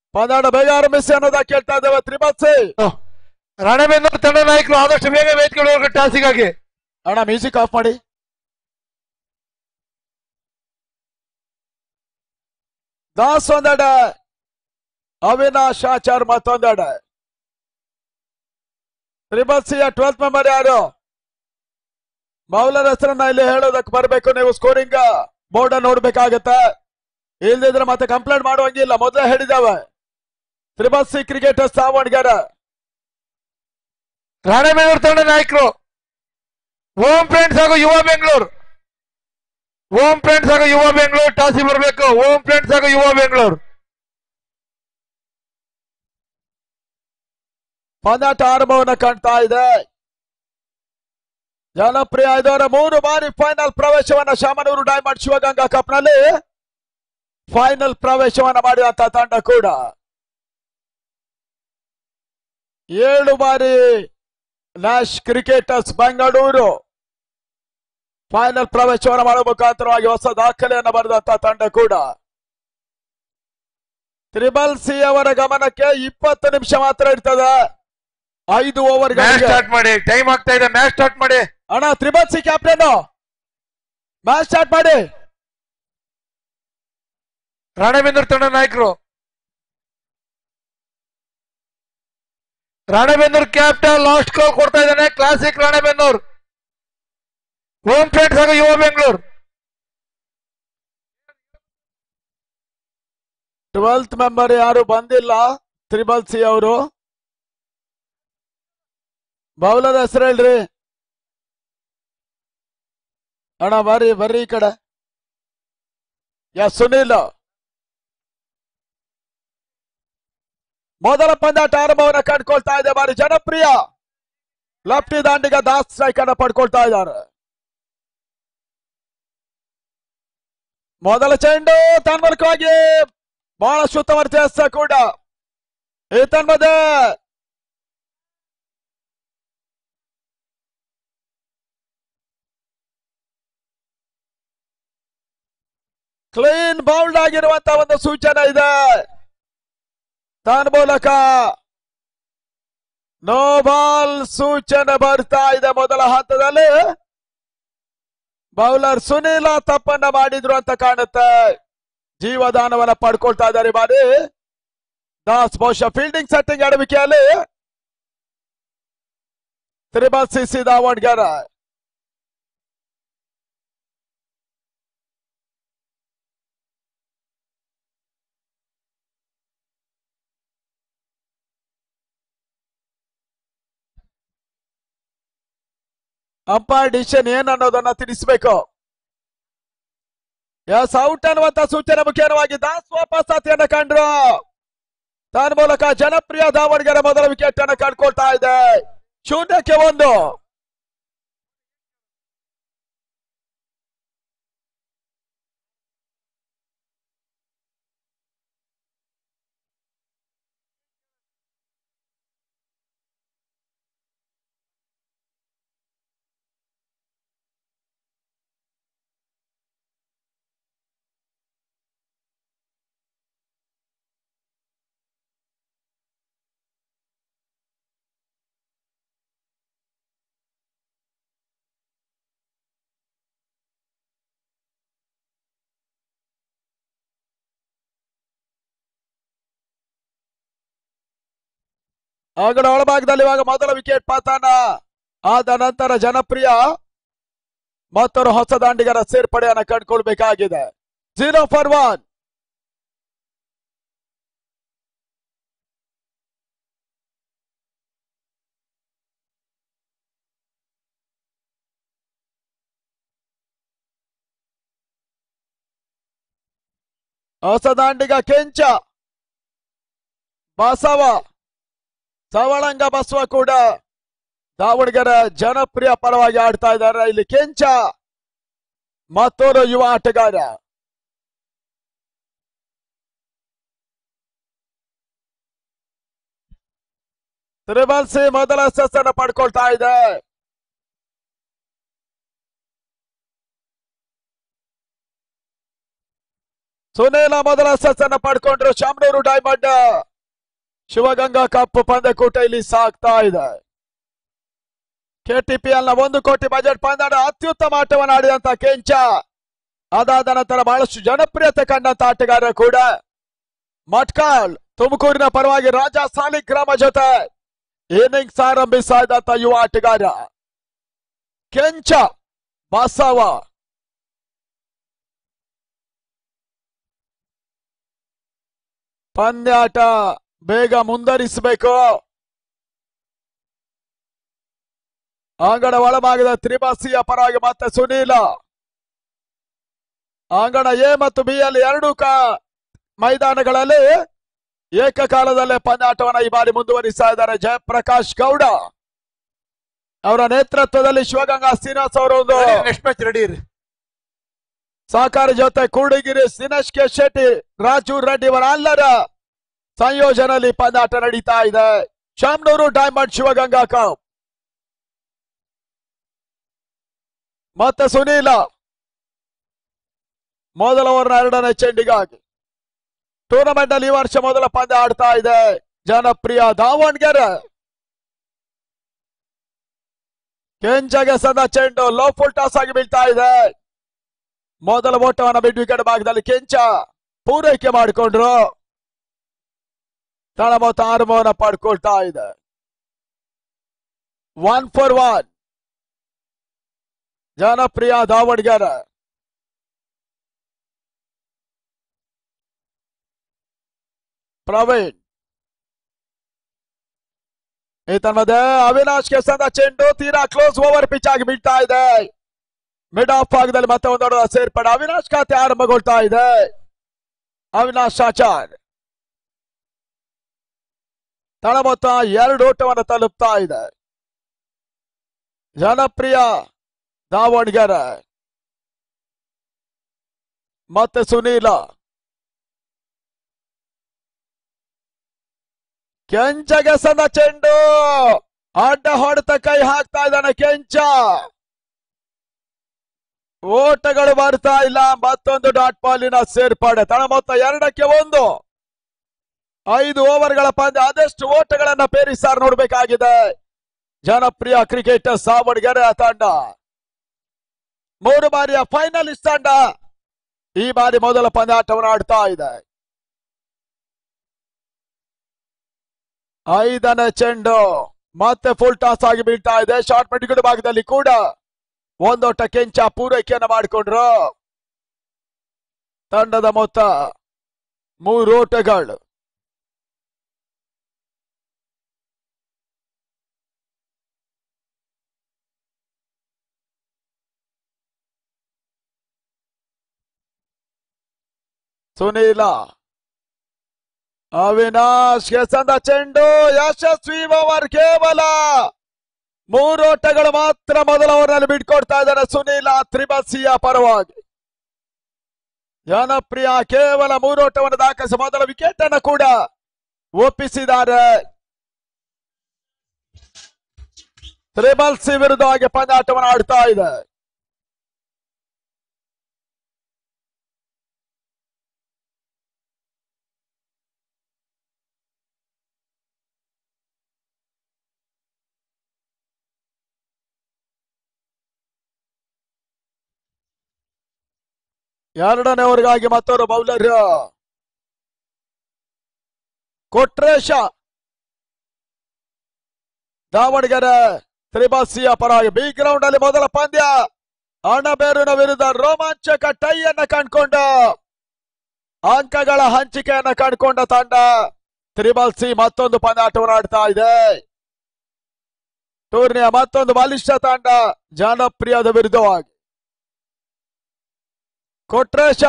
ಪಂದ್ಯಾಟ ಬೇಗ ಆರಂಭಿಸಿ ಅನ್ನೋದ ಕೇಳ್ತಾ ಇದ್ದೇವೆ. ತ್ರಿಬಲ್ ರಾಣೆಬೆನ್ನೂರು ತಂಡ ನಾಯಕರು ಆದಷ್ಟು ಬೇಗ ವೇದಿಕೆಗಳಿಗೆ ಟಾಸಿಗಾಗಿ. ಅಣ್ಣ ಮ್ಯೂಸಿಕ್ ಆಫ್ ಮಾಡಿ. ದಾಸ್ ಒಂದೆಡೆ, ಅವಿನಾಶ್ ಆಚಾರ್ ಮತ್ತೊಂದೆಡೆ. ತ್ರಿಬಲ್ ಯ 12th ಮೆಂಬರ್ ಯಾರು? ಬೌಲರ್ ಹೆಸರನ್ನ ಇಲ್ಲಿ ಹೇಳೋದಕ್ಕೆ ಬರಬೇಕು. ನೀವು ಸ್ಕೋರಿಂಗ್ ಬೋರ್ಡ್ ನೋಡ್ಬೇಕಾಗತ್ತೆ, ಇಲ್ದಿದ್ರೆ ಮತ್ತೆ ಕಂಪ್ಲೇಂಟ್ ಮಾಡುವಂಗಿಲ್ಲ. ಮೊದಲೇ ಹೇಳಿದಾವೆ. Triple cricketers Davanagere. ರಾಣೆಬೆನ್ನೂರು ತಂಡ ನಾಯಕರು ಓಂ ಫ್ರೆಂಡ್ಸ್ ಹಾಗೂ ಯುವ ಬೆಂಗಳೂರು. ಓಂ ಫ್ರೆಂಡ್ಸ್ ಹಾಗೂ ಯುವ ಬೆಂಗಳೂರು ಟಾಸಿ ಬರಬೇಕು. ಓಂ ಫ್ರೆಂಡ್ಸ್ ಹಾಗೂ ಯುವ ಬೆಂಗಳೂರು. ಪಂದ್ಯಾಟ ಆರಂಭವನ್ನು ಕಾಣ್ತಾ ಇದೆ. ಜನಪ್ರಿಯ ಇದರ 3 ಬಾರಿ ಫೈನಲ್ ಪ್ರವೇಶವನ್ನ ಶಾಮನೂರು ಡೈಮಂಡ್ ಶಿವಗಂಗಾ ಕಪ್ ನಲ್ಲಿ ಫೈನಲ್ ಪ್ರವೇಶವನ್ನ ಮಾಡಿದಂತ ತಂಡ ಕೂಡ 7 ಬಾರಿ ನ್ಯಾಶ್ ಕ್ರಿಕೆಟರ್ಸ್ ಬೆಂಗಳೂರು ಫೈನಲ್ ಪ್ರವೇಶವನ್ನು ಮಾಡುವ ಮುಖಾಂತರವಾಗಿ ಹೊಸ ದಾಖಲೆಯನ್ನು ಬರೆದಂತ ತಂಡ ಕೂಡ. ತ್ರಿಬಲ್ ಅವರ ಗಮನಕ್ಕೆ 20 ನಿಮಿಷ ಮಾತ್ರ ಇರ್ತದೆ. 5 ಓವರ್ ಸ್ಟಾರ್ಟ್ ಮಾಡಿ. ಟೈಮ್ ಆಗ್ತಾ ಇದೆ. ಮ್ಯಾಚ್ ಸ್ಟಾರ್ಟ್ ಮಾಡಿ ಅಣ್ಣ. ತ್ರಿಬಲ್ ಕ್ಯಾಪ್ಟನ್ ಮ್ಯಾಚ್ ಸ್ಟಾರ್ಟ್ ಮಾಡಿ. ರಾಣೆಬೆನ್ನೂರು ತಂಡ ನಾಯಕರು. ರಾಣೆಬೆನ್ನೂರು ಕ್ಯಾಪ್ಟನ್ ಲಾಸ್ಟ್ ಕಾಲ್ ಕೊಡ್ತಾ ಇದ್ದಾನೆ. ಕ್ಲಾಸಿಕ್ ರಾಣೆಬೆನ್ನೂರು. ಓಂ ಫ್ರೆಂಡ್ಸ್ ಹಾಗೂ ಯುವ ಬೆಂಗಳೂರು. 12th ಮೆಂಬರ್ ಯಾರು ಬಂದಿಲ್ಲ ತ್ರಿಬಲ್ ಅವರು. ಬೌಲರ್ ಹೆಸರು ಹೇಳ್ರಿ ಅಣ್ಣ. ಬರ್ರಿ ಈ ಕಡೆ. ಸುನೀಲ್. ಮೊದಲ ಪಂದ್ಯಾಟ ಆರಂಭವನ್ನು ಕಂಡುಕೊಳ್ತಾ ಇದೆ. ಬಾರಿ ಜನಪ್ರಿಯ ಲೆಫ್ಟಿ ದಾಂಡಿಗ ದಾಸ್ ಸ್ಟ್ರೈಕ್ ಅನ್ನು ಪಡ್ಕೊಳ್ತಾ ಇದ್ದಾರೆ. ಮೊದಲ ಚೆಂಡು ತನ್ಮೂಲಕವಾಗಿ ಬಹಳಷ್ಟು ಉತ್ತಮ ವ್ಯತ್ಯಾಸ ಕೂಡ. ಈ ತನ್ಮಧ್ಯೆ ಕ್ಲೀನ್ ಬೌಲ್ಡ್ ಆಗಿರುವಂತಹ ಒಂದು ಸೂಚನೆ ಇದೆ. ತನ್ಮೂಲಕ ನೋ ಬಾಲ್ ಸೂಚನೆ ಬರ್ತಾ ಇದೆ. ಮೊದಲ ಹಂತದಲ್ಲಿ ಬೌಲರ್ ಸುನೀಲ ತಪ್ಪನ್ನ ಮಾಡಿದ್ರು ಅಂತ ಕಾಣುತ್ತೆ. ಜೀವದಾನವನ್ನ ಪಡ್ಕೊಳ್ತಾ ಇದ್ದಾರೆ ಬಾರಿ ದಾಸ್. ಬಹುಶಃ ಫೀಲ್ಡಿಂಗ್ ಸೆಟ್ಟಿಂಗ್ ಎಡವಿಕೆಯಲ್ಲಿ triple C Davanagere. Umpire decision ಏನ್ ಅನ್ನೋದನ್ನ ತಿಳಿಸಬೇಕು. ಎಸ್ ಔಟ್ ಅನ್ನುವಂತ ಸೂಚನೆ ಮುಖ್ಯವಾಗಿ ದಾಸ್ ವಾಪಸಾತಿಯನ್ನ ಕಂಡ್ರು. ತನ್ಮೂಲಕ ಜನಪ್ರಿಯ ದಾವಣಗೆರೆ ಮೊದಲ ವಿಕೆಟ್ ಅನ್ನು ಕಂಡುಕೊಳ್ತಾ ಇದೆ. 0-1. ಆಗಡ ಒಳಭಾಗದಲ್ಲಿ ಇವಾಗ ಮೊದಲ ವಿಕೆಟ್ ಪತನ ಆದ ನಂತರ ಜನಪ್ರಿಯ ಮತ್ತೊಂದು ಹೊಸ ದಾಂಡಿಗರ ಸೇರ್ಪಡೆಯನ್ನು ಕಂಡುಕೊಳ್ಬೇಕಾಗಿದೆ. 0-1. ಹೊಸ ದಾಂಡಿಗ ಕೆಂಚ ಬಸವ ಸವಳಂಗ ಬಸವ ಕೂಡ ದಾವಣಗೆರೆ ಜನಪ್ರಿಯ ಪರವಾಗಿ ಆಡ್ತಾ ಇದ್ದಾರೆ. ಇಲ್ಲಿ ಕೆಂಚ ಮತ್ತೊಂದು ಯುವ ಆಟಗಾರ. ತ್ರಿಬಲ್ ಸಿ ಮೊದಲ ಸೆಸ್ ಪಡ್ಕೊಳ್ತಾ ಇದೆ. ಸುನೀಲ ಮೊದಲ ಸೆಸನ್ನ ಪಡ್ಕೊಂಡ್ರು. ಶಾಮನೂರು ಡೈಮಂಡ್ ಶಿವಗಂಗಾ ಕಪ್ ಪಂದ್ಯಕೂಟ ಇಲ್ಲಿ ಸಾಗ್ತಾ ಇದೆ. ಕೆಟಿಪಿಎಲ್ ನ 1 ಕೋಟಿ ಬಜೆಟ್ ಪಂದ್ಯ ಅತ್ಯುತ್ತಮ ಆಟವನ್ನು ಆಡಿದಂತ ಕೆಂಚ. ಅದಾದ ನಂತರ ಬಹಳಷ್ಟು ಜನಪ್ರಿಯತೆ ಕಂಡಂತ ಆಟಗಾರ ಕೂಡ ಮಟ್ಕಾಳ್. ತುಮಕೂರಿನ ಪರವಾಗಿ ರಾಜ ಸಾಲಿಗ್ರಾಮ ಜೊತೆ ಇನ್ನಿಂಗ್ಸ್ ಆರಂಭಿಸ್ತಾ ಇದ್ದಂತ ಯುವ ಆಟಗಾರ ಕೆಂಚ ಬಸವ. ಪಂದ್ಯಾಟ ಬೇಗ ಮುಂದರಿಸಬೇಕು. ಅಂಗಣ ಒಳಭಾಗದ ತ್ರಿಬಾಸಿಯ ಪರವಾಗಿ ಮತ್ತೆ ಸುನೀಲ. ಅಂಗಣ ಎ ಮತ್ತು ಬಿ ಅಲ್ಲಿ 2 ಮೈದಾನಗಳಲ್ಲಿ ಏಕಕಾಲದಲ್ಲೇ ಪಂದ್ಯಾಟವನ್ನು ಈ ಬಾರಿ ಮುಂದುವರಿಸ್ತಾ ಇದ್ದಾರೆ. ಜಯಪ್ರಕಾಶ್ ಗೌಡ ಅವರ ನೇತೃತ್ವದಲ್ಲಿ ಶಿವಗಂಗಾ ಶ್ರೀನಿವಾಸ್ ಅವರ ಒಂದು ನೆಕ್ಸ್ಟ್ ಮ್ಯಾಚ್ ರೆಡಿ ಸಹಕಾರ ಜೊತೆ ಕೂಡಿಗಿರಿ ದಿನೇಶ್ ಕೆ ಶೆಟ್ಟಿ, ರಾಜು ರೆಡ್ಡಿ ಅವರ ಎಲ್ಲರ ಸಂಯೋಜನೆಯಲ್ಲಿ ಪಂದ್ಯಾಟ ನಡೀತಾ ಇದೆ. Shamanur diamond Shivaganga cup. ಮತ್ತೆ ಸುನೀಲ ಮೊದಲ ಓವರ್ನ 2ನೇ ಚೆಂಡಿಗಾಗಿ ಟೂರ್ನಮೆಂಟ್ ಅಲ್ಲಿ ಈ ವರ್ಷ ಮೊದಲ ಪಂದ್ಯ ಆಡ್ತಾ ಇದೆ. ಜನಪ್ರಿಯ ದಾವಣಗೆರೆ. ಕೆಂಚಗೆ ಸದ ಚೆಂಡು ಲೋ ಫುಲ್ ಟಾಸ್ ಆಗಿ ಬೀಳ್ತಾ ಇದೆ. ಮೊದಲ ಓಟವನ್ನು ಮಿಡ್ ವಿಕೆಟ್ ಭಾಗದಲ್ಲಿ ಕೆಂಚ ಪೂರೈಕೆ ಮಾಡಿಕೊಂಡ್ರು. ತಳ ಮೊತ್ತ ಆರಂಭವನ್ನು ಪಡ್ಕೊಳ್ತಾ ಇದೆ. 1 for 1 ಜನಪ್ರಿಯ ದಾವಣಗೆರೆ. ಪ್ರವೀಣ್ ಈತನ್ಮಧ್ಯೆ ಅವಿನಾಶ್ಗೆ ಸಂದ ಚೆಂಡು ತೀರಾ ಕ್ಲೋಸ್ ಓವರ್ ಪಿಚ್ ಆಗಿ ಬೀಳ್ತಾ ಇದೆ. ಮಿಡ್ ಆಫ್ ಭಾಗದಲ್ಲಿ ಮತ್ತೆ ಒಂದು ಸೇರ್ಪಡೆ. ಅವಿನಾಶ್ ಖಾತೆ ಆರಂಭಗೊಳ್ತಾ ಇದೆ. ಅವಿನಾಶ್ ಆಚಾರ್ ತಳ ಮೊತ್ತ 2 ಓಟವನ್ನು ತಲುಪ್ತಾ ಇದೆ. ಜನಪ್ರಿಯ ದಾವಣಗೆರೆ ಮತ್ತೆ ಸುನೀಲ. ಕೆಂಚಗೆ ಸದ ಚೆಂಡು ಅಡ್ಡ ಹೊಡೆತ ಕೈ ಹಾಕ್ತಾ ಇದ್ದಾನೆ ಕೆಂಚ. ಓಟಗಳು ಬರ್ತಾ ಇಲ್ಲ. ಮತ್ತೊಂದು ಡಾಟ್ ಬಾಲಿನ ಸೇರ್ಪಡೆ. ತಳ ಮೊತ್ತ 2ಕ್ಕೆ 1. 5 ಓವರ್ಗಳ ಪಂದ್ಯ. ಅದೆಷ್ಟು ಓಟಗಳನ್ನ ಪೇರಿಸಾರ್ ನೋಡಬೇಕಾಗಿದೆ. ಜನಪ್ರಿಯ ಕ್ರಿಕೆಟರ್ ದಾವಣಗೆರೆ ತಂಡ 3 ಬಾರಿಯ ಫೈನಲಿಸ್ಟ್ ತಂಡ ಈ ಬಾರಿ ಮೊದಲ ಪಂದ್ಯಾಟವನ್ನು ಆಡ್ತಾ ಇದೆ. 5ನೇ ಚೆಂಡು ಮತ್ತೆ ಫುಲ್ ಟಾಸ್ ಆಗಿ ಬೀಳ್ತಾ ಇದೆ. ಶಾರ್ಟ್ ಮಿಡ್ವಿಕೆಟ್ ಭಾಗದಲ್ಲಿ ಕೂಡ ಒಂದೋಟ ಕೆಂಚ ಪೂರೈಕೆಯನ್ನು ಮಾಡಿಕೊಂಡ್ರು. ತಂಡದ ಮೊತ್ತ 3 ಓಟಗಳು. ಸುನೀಲ ಅವಿನಾಶ್ ಸಂದ ಚೆಂಡು ಯಶಸ್ವಿ ಓವರ್. ಕೇವಲ 3 ಓಟಗಳು ಮಾತ್ರ ಮೊದಲ ಓವರ್ನಲ್ಲಿ ಬಿಟ್ಕೊಡ್ತಾ ಇದ್ದಾರೆ ಸುನೀಲ ತ್ರಿಬಸಿಯ ಪರವಾಗಿ. ಜನಪ್ರಿಯ ಕೇವಲ 3 ಓಟವನ್ನು ದಾಖಲಿಸಿ ಮೊದಲ ವಿಕೆಟ್ ಅನ್ನು ಕೂಡ ಒಪ್ಪಿಸಿದ್ದಾರೆ. ತ್ರಿಬಲ್ಸಿ ವಿರುದ್ಧವಾಗಿ ಪಂದ್ಯಾಟವನ್ನು ಆಡ್ತಾ ಇದೆ. ಎರಡನೇ ಓವರ್ಗಾಗಿ ಮತ್ತೊಂದು ಬೌಲರ್ ಕೊಟ್ರೇಶ. ದಾವಣಗೆರೆ ತ್ರಿಬಾಸಿಯ ಪರವಾಗಿ ಬಿ ಗ್ರೌಂಡ್ ಅಲ್ಲಿ ಮೊದಲ ಪಂದ್ಯ. ಅಣಬೇರೂರಿನ ವಿರುದ್ಧ ರೋಮಾಂಚಕ ಟೈಯನ್ನ ಕಂಡುಕೊಂಡ ಅಂಕಗಳ ಹಂಚಿಕೆಯನ್ನ ಕಂಡುಕೊಂಡ ತಂಡ ತ್ರಿಬಾಸಿ ಮತ್ತೊಂದು ಪಂದ್ಯಾಟವನ್ನು ಆಡ್ತಾ ಇದೆ. ಟೂರ್ನಿಯ ಮತ್ತೊಂದು ಬಲಿಷ್ಠ ತಂಡ ಜನಪ್ರಿಯದ ವಿರುದ್ಧವಾಗಿ. ಕೊಟ್ರೇಶ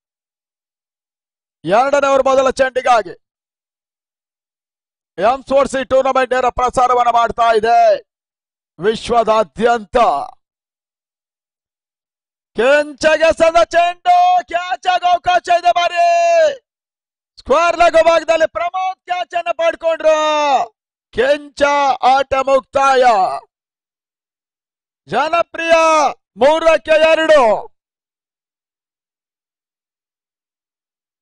2ನೇ ಓವರ್ ಮೊದಲ ಚೆಂಡಿಗಾಗಿ ಎಂಸ್ಪೋರ್ಟ್ಸ್ ಟೂರ್ನಮೆಂಟ್ ನೇರ ಪ್ರಸಾರವನ್ನು ಮಾಡ್ತಾ ಇದೆ ವಿಶ್ವದಾದ್ಯಂತ. ಕೆಂಚಗೆ ಸದ ಚೆಂಡು ಕ್ಯಾಚ್ ಆಗ ಅವಕಾಶ ಇದೆ. ಬಾರಿ ಸ್ಕ್ವೇರ್ ಲೆಗ್ ಭಾಗದಲ್ಲಿ ಪ್ರಮೋದ್ ಕ್ಯಾಚ್ ಅನ್ನು ಪಡ್ಕೊಂಡ್ರು. ಕೆಂಚ ಆಟ ಮುಕ್ತಾಯ. ಜನಪ್ರಿಯ 3ಕ್ಕೆ 2.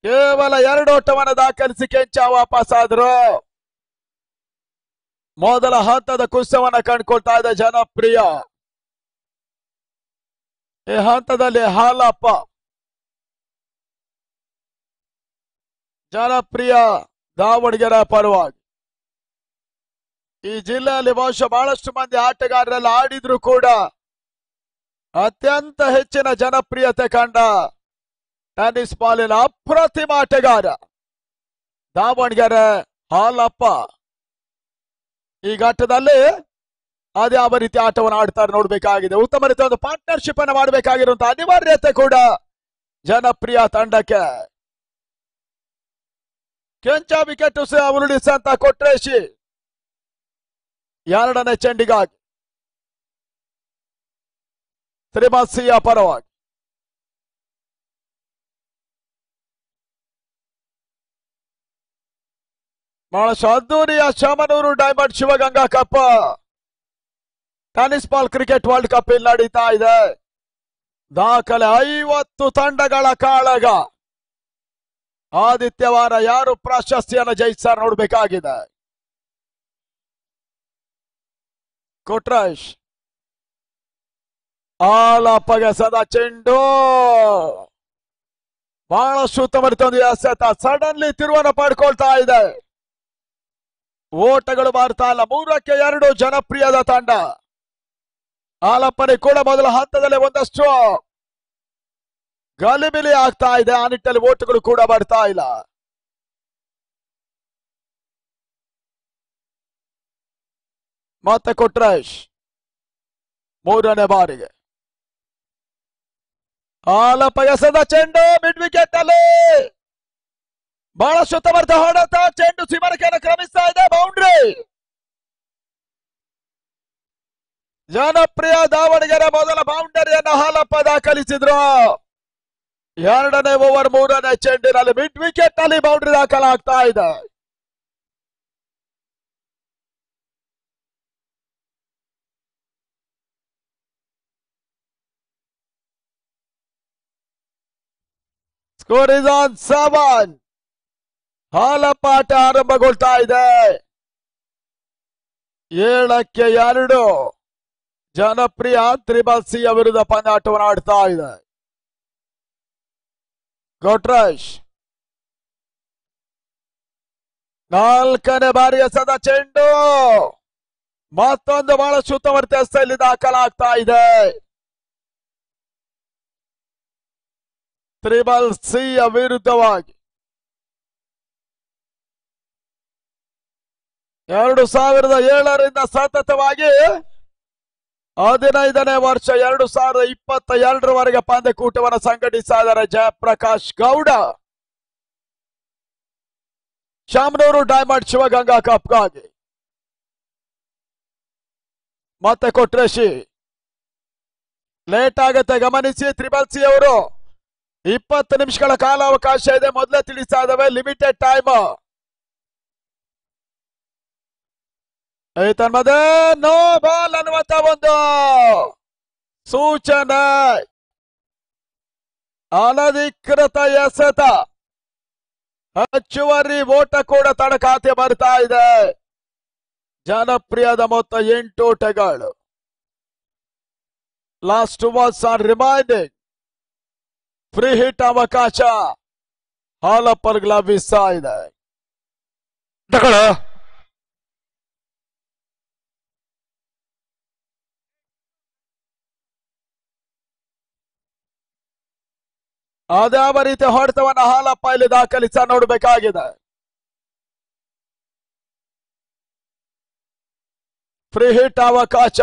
ಕೇವಲ 2 ಓಟವನ್ನು ದಾಖಲಿಸಿ ಕೆಂಚ ವಾಪಸ್ ಆದ್ರು. ಮೊದಲ ಹಂತದ ಕುಸ್ತವನ್ನ ಕಂಡುಕೊಳ್ತಾ ಇದೆ ಜನಪ್ರಿಯ. ಈ ಹಂತದಲ್ಲಿ ಹಾಲಪ್ಪ ಜನಪ್ರಿಯ ದಾವಣಗೆರೆ ಪರವಾಗಿ. ಈ ಜಿಲ್ಲೆಯಲ್ಲಿ ಬಹುಶಃ ಬಹಳಷ್ಟು ಮಂದಿ ಆಟಗಾರರೆಲ್ಲ ಆಡಿದ್ರು ಕೂಡ ಅತ್ಯಂತ ಹೆಚ್ಚಿನ ಜನಪ್ರಿಯತೆ ಕಂಡ ಟೆನ್ನಿಸ್ ಬಾಲಿನ ಅಪ್ರತಿಮ ಆಟಗಾರ ದಾವಣಗೆರೆ ಹಾಲಪ್ಪ. ಈ ಘಟ್ಟದಲ್ಲಿ ಅದ್ಯಾವ ರೀತಿ ಆಟವನ್ನು ಆಡ್ತಾರೆ ನೋಡ್ಬೇಕಾಗಿದೆ. ಉತ್ತಮ ರೀತಿಯ ಒಂದು ಪಾರ್ಟ್ನರ್ಶಿಪ್ ಅನ್ನು ಮಾಡಬೇಕಾಗಿರುವಂತಹ ಅನಿವಾರ್ಯತೆ ಕೂಡ ಜನಪ್ರಿಯ ತಂಡಕ್ಕೆ. ಕೆಂಚ ವಿಕೆಟ್ ಉರುಳಿಸಂತ ಕೊಟ್ರೇಶಿ 2ನೇ ಚೆಂಡಿಗಾಗಿ ತ್ರಿಮಸಿಯ ಪರವಾಗಿ. ಬಹಳಷ್ಟು ಅದ್ದೂರಿಯ Shamanur diamond Shivaganga cup tennis ball cricket world cup ಇಲ್ಲಿ ನಡೀತಾ ಇದೆ. ದಾಖಲೆ 50 ತಂಡಗಳ ಕಾಳಗ. ಆದಿತ್ಯವಾರ ಯಾರು ಪ್ರಶಸ್ತಿಯನ್ನು ಜಯಿಸ್ತಾರೆ ನೋಡ್ಬೇಕಾಗಿದೆ. ಕೊಟ್ರೇಶ್ ಹಾಲಪ್ಪಗೆ ಸದಾ ಚೆಂಡು ಬಹಳಷ್ಟು ಉತ್ತಮ ರೀತಿಯ ಎಸೆತ. ಸಡನ್ಲಿ ತಿರುವನ್ನು ಪಡ್ಕೊಳ್ತಾ ಇದೆ. ಓಟಗಳು ಬರ್ತಾ ಇಲ್ಲ. 3ಕ್ಕೆ 2 ಜನಪ್ರಿಯದ ತಂಡ. ಹಾಲಪ್ಪನಿಗೆ ಕೂಡ ಮೊದಲ ಹಂತದಲ್ಲಿ ಒಂದಷ್ಟು ಗಲಿಬಿಲಿ ಆಗ್ತಾ ಇದೆ. ಆ ನಿಟ್ಟಲ್ಲಿ ಓಟಗಳು ಕೂಡ ಬರ್ತಾ ಇಲ್ಲ. ಮತ್ತೆ ಕೊಟ್ರೇಶ್ 3ನೇ ಬಾರಿಗೆ ಹಾಲಪ್ಪ ಎಸೆದ ಚೆಂಡು ಮಿಡ್ ವಿಕೆಟ್ ಅಲ್ಲಿ ಬಹಳಷ್ಟು ಉತ್ತಮ ಹೊಡೆತ. ಚೆಂಡು ಸೀಮರಕೆಯನ್ನು ಕ್ರಮಿಸ್ತಾ ಇದೆ. ಬೌಂಡ್ರಿ. ಜನಪ್ರಿಯ ದಾವಣಗೆರೆ ಮೊದಲ ಬೌಂಡರಿಯನ್ನು ಹಾಲಪ್ಪ ದಾಖಲಿಸಿದ್ರು. 2ನೇ ಓವರ್ 3ನೇ ಚೆಂಡಿನಲ್ಲಿ ಮಿಡ್ ವಿಕೆಟ್ ನಲ್ಲಿ ಬೌಂಡ್ರಿ ದಾಖಲಾಗ್ತಾ ಇದೆ. Score is on 7. ಹಾಲಪ್ಪ ಆಟ ಆರಂಭಗೊಳ್ತಾ ಇದೆ. 7ಕ್ಕೆ 2 ಜನಪ್ರಿಯ ತ್ರಿಬಲ್ಸಿಯ ವಿರುದ್ಧ ಪಂದ್ಯಾಟವನ್ನು ಆಡ್ತಾ ಇದೆ. ಕೊಟ್ರೇಶ್ 4ನೇ ಬಾರಿ ಎಸೆದ ಚೆಂಡು ಮತ್ತೊಂದು ಬಹಳಷ್ಟು ಉತ್ತಮ ರೀತಿಯಲ್ಲಿ ದಾಖಲಾಗ್ತಾ ಇದೆ. ತ್ರಿಬಲ್ಸಿಯ ವಿರುದ್ಧವಾಗಿ 2007ರಿಂದ ಸತತವಾಗಿ 15ನೇ ವರ್ಷ 2022ರವರೆಗೆ ಪಂದ್ಯಕೂಟವನ್ನು ಸಂಘಟಿಸ್ತಾ ಇದ್ದಾರೆ ಜಯಪ್ರಕಾಶ್ ಗೌಡ. ಶಾಮನೂರು ಡೈಮಂಡ್ ಶಿವಗಂಗಾ ಕಪ್ಗಾಗಿ. ಮತ್ತೆ ಕೊಟ್ರೇಶಿ ಲೇಟ್ ಆಗುತ್ತೆ ಗಮನಿಸಿ. ತ್ರಿಬಲ್ಸಿ ಅವರು 20 ನಿಮಿಷಗಳ ಕಾಲಾವಕಾಶ ಇದೆ. ಮೊದಲೇ ತಿಳಿಸ್ತಾ ಇದ್ದಾವೆ ಲಿಮಿಟೆಡ್ ಟೈಮ್. ತನ್ಮದೆ ನೋ ಬಾಲ್ ಅನ್ನುವಂತ ಒಂದು ಸೂಚನೆ. ಅನಧಿಕೃತ ಎಸೆತ. ಹೆಚ್ಚುವರಿ ಓಟ ಕೂಡ ತನ್ನ ಖಾತೆ ಬರ್ತಾ ಇದೆ. ಜನಪ್ರಿಯದ ಮೊತ್ತ 8 ಓಟಗಳು. Last was on reminding. Free hit ಅವಕಾಶ ಹಾಲಪ್ಪರ್ಗೆ ಲಭಿಸ್ತಾ ಇದೆ. ಅದ್ಯಾವ ರೀತಿ ಹೊಡೆತವನ್ನ ಹಾಲಪ್ಪ ಇಲ್ಲಿ ದಾಖಲಿಸ ನೋಡಬೇಕಾಗಿದೆ. ಫ್ರೀ ಹಿಟ್ ಅವಕಾಶ.